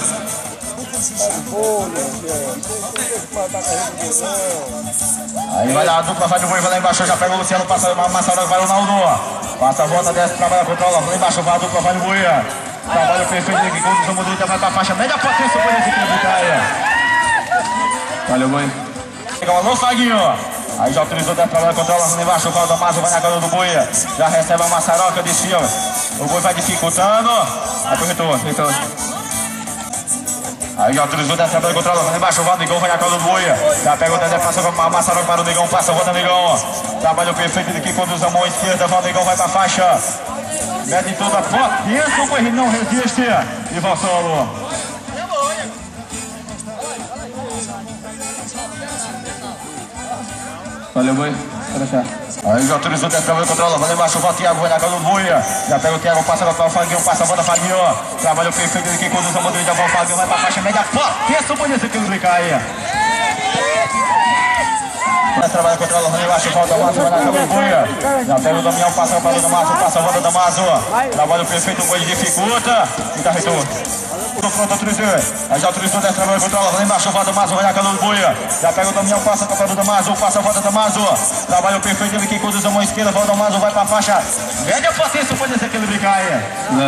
Aí vai lá, a dupla vai de boi, vai lá embaixo, já pega o Luciano, passa a Massaroca, vai o Naldo. Passa a volta, desce, trabalha, controla, lá embaixo vai a dupla, vai de boi. Trabalho perfeito aqui, conduz a modalidade, vai pra faixa, média potência, o boi nesse equilíbrio cai. Valeu, boi. Pega o alô, Faguinho. Aí já autorizou, desce, trabalha, controla, lá embaixo, vai o Damaso, vai na cara do boi. Já recebe a Massaroca, descia. O boi vai dificultando. Aí corretor, corretor. Aí já autorizou, desce, trabalha, controla, lá embaixo, vai o Negão, vai na cara do boi. Já pega o Dedé, passa a Massaroca para o Negão, passa a volta, Negão. Trabalho perfeito de que conduz a mão esquerda, vai o Negão, vai pra faixa. Mede toda a potência, o boi não resiste. E vai solo. Valeu, boi. Aí já autorizou, desce, trabalho, controla, vai lá embaixo, vai o Thiago, vai na cara do boi. Já pega o Thiago, passa para o Faguinho, passa a volta, Faguinho. Trabalho perfeito de quem conduz a mão direita, vai o Faguinho, vai pra faixa, média potência, o boi nesse equilíbrio cai. Trabalha contra o Lozano, embaixo, volta o Damaso, vai na cama do boi. Já pega o Damião, passa para o Damaso, passa a volta do Damaso. Trabalho perfeito, o boi dificulta. E tá retorno. Pronto, autorizou. Aí já autorizou, desce, trabalha contra o Lozano, embaixo, volta o Damaso, vai na cama do boi. Já pega o Damião, passa para o Damaso, passa a volta do Damaso. Trabalho perfeito, ele que conduz a mão esquerda, volta o Damaso, vai para a faixa. Média potência, o boi desse equilíbrio cai.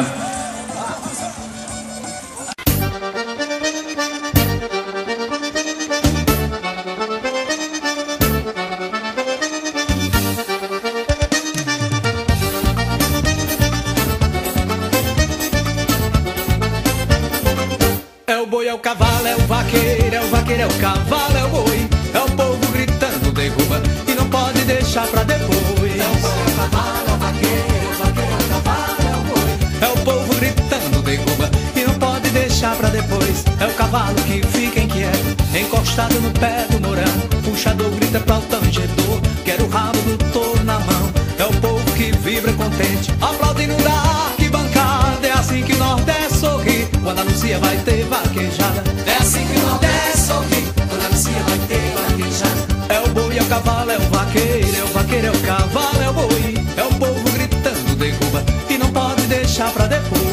É o cavalo, é o vaqueiro, é o vaqueiro, é o cavalo, é o boi. É o povo gritando, derruba e não pode deixar pra depois. É o boi, é o cavalo, é o vaqueiro, é o vaqueiro, é o cavalo, é o boi. É o povo gritando, derruba e não pode deixar pra depois. É o cavalo que fica inquieto, encostado no pé do morango. Puxador grita pra o tangedor, quer o rabo do touro na mão. É o povo que vibra contente, aplaudindo da arquibancada. É assim que o Nordeste sorri quando anuncia vai ter vaquejada. É assim que o Nordeste sorri quando anuncia vai ter vaquejada. É o boi, é o cavalo, é o vaqueiro, é o vaqueiro, é o cavalo, é o boi. É o povo gritando, derruba e não pode deixar pra depois.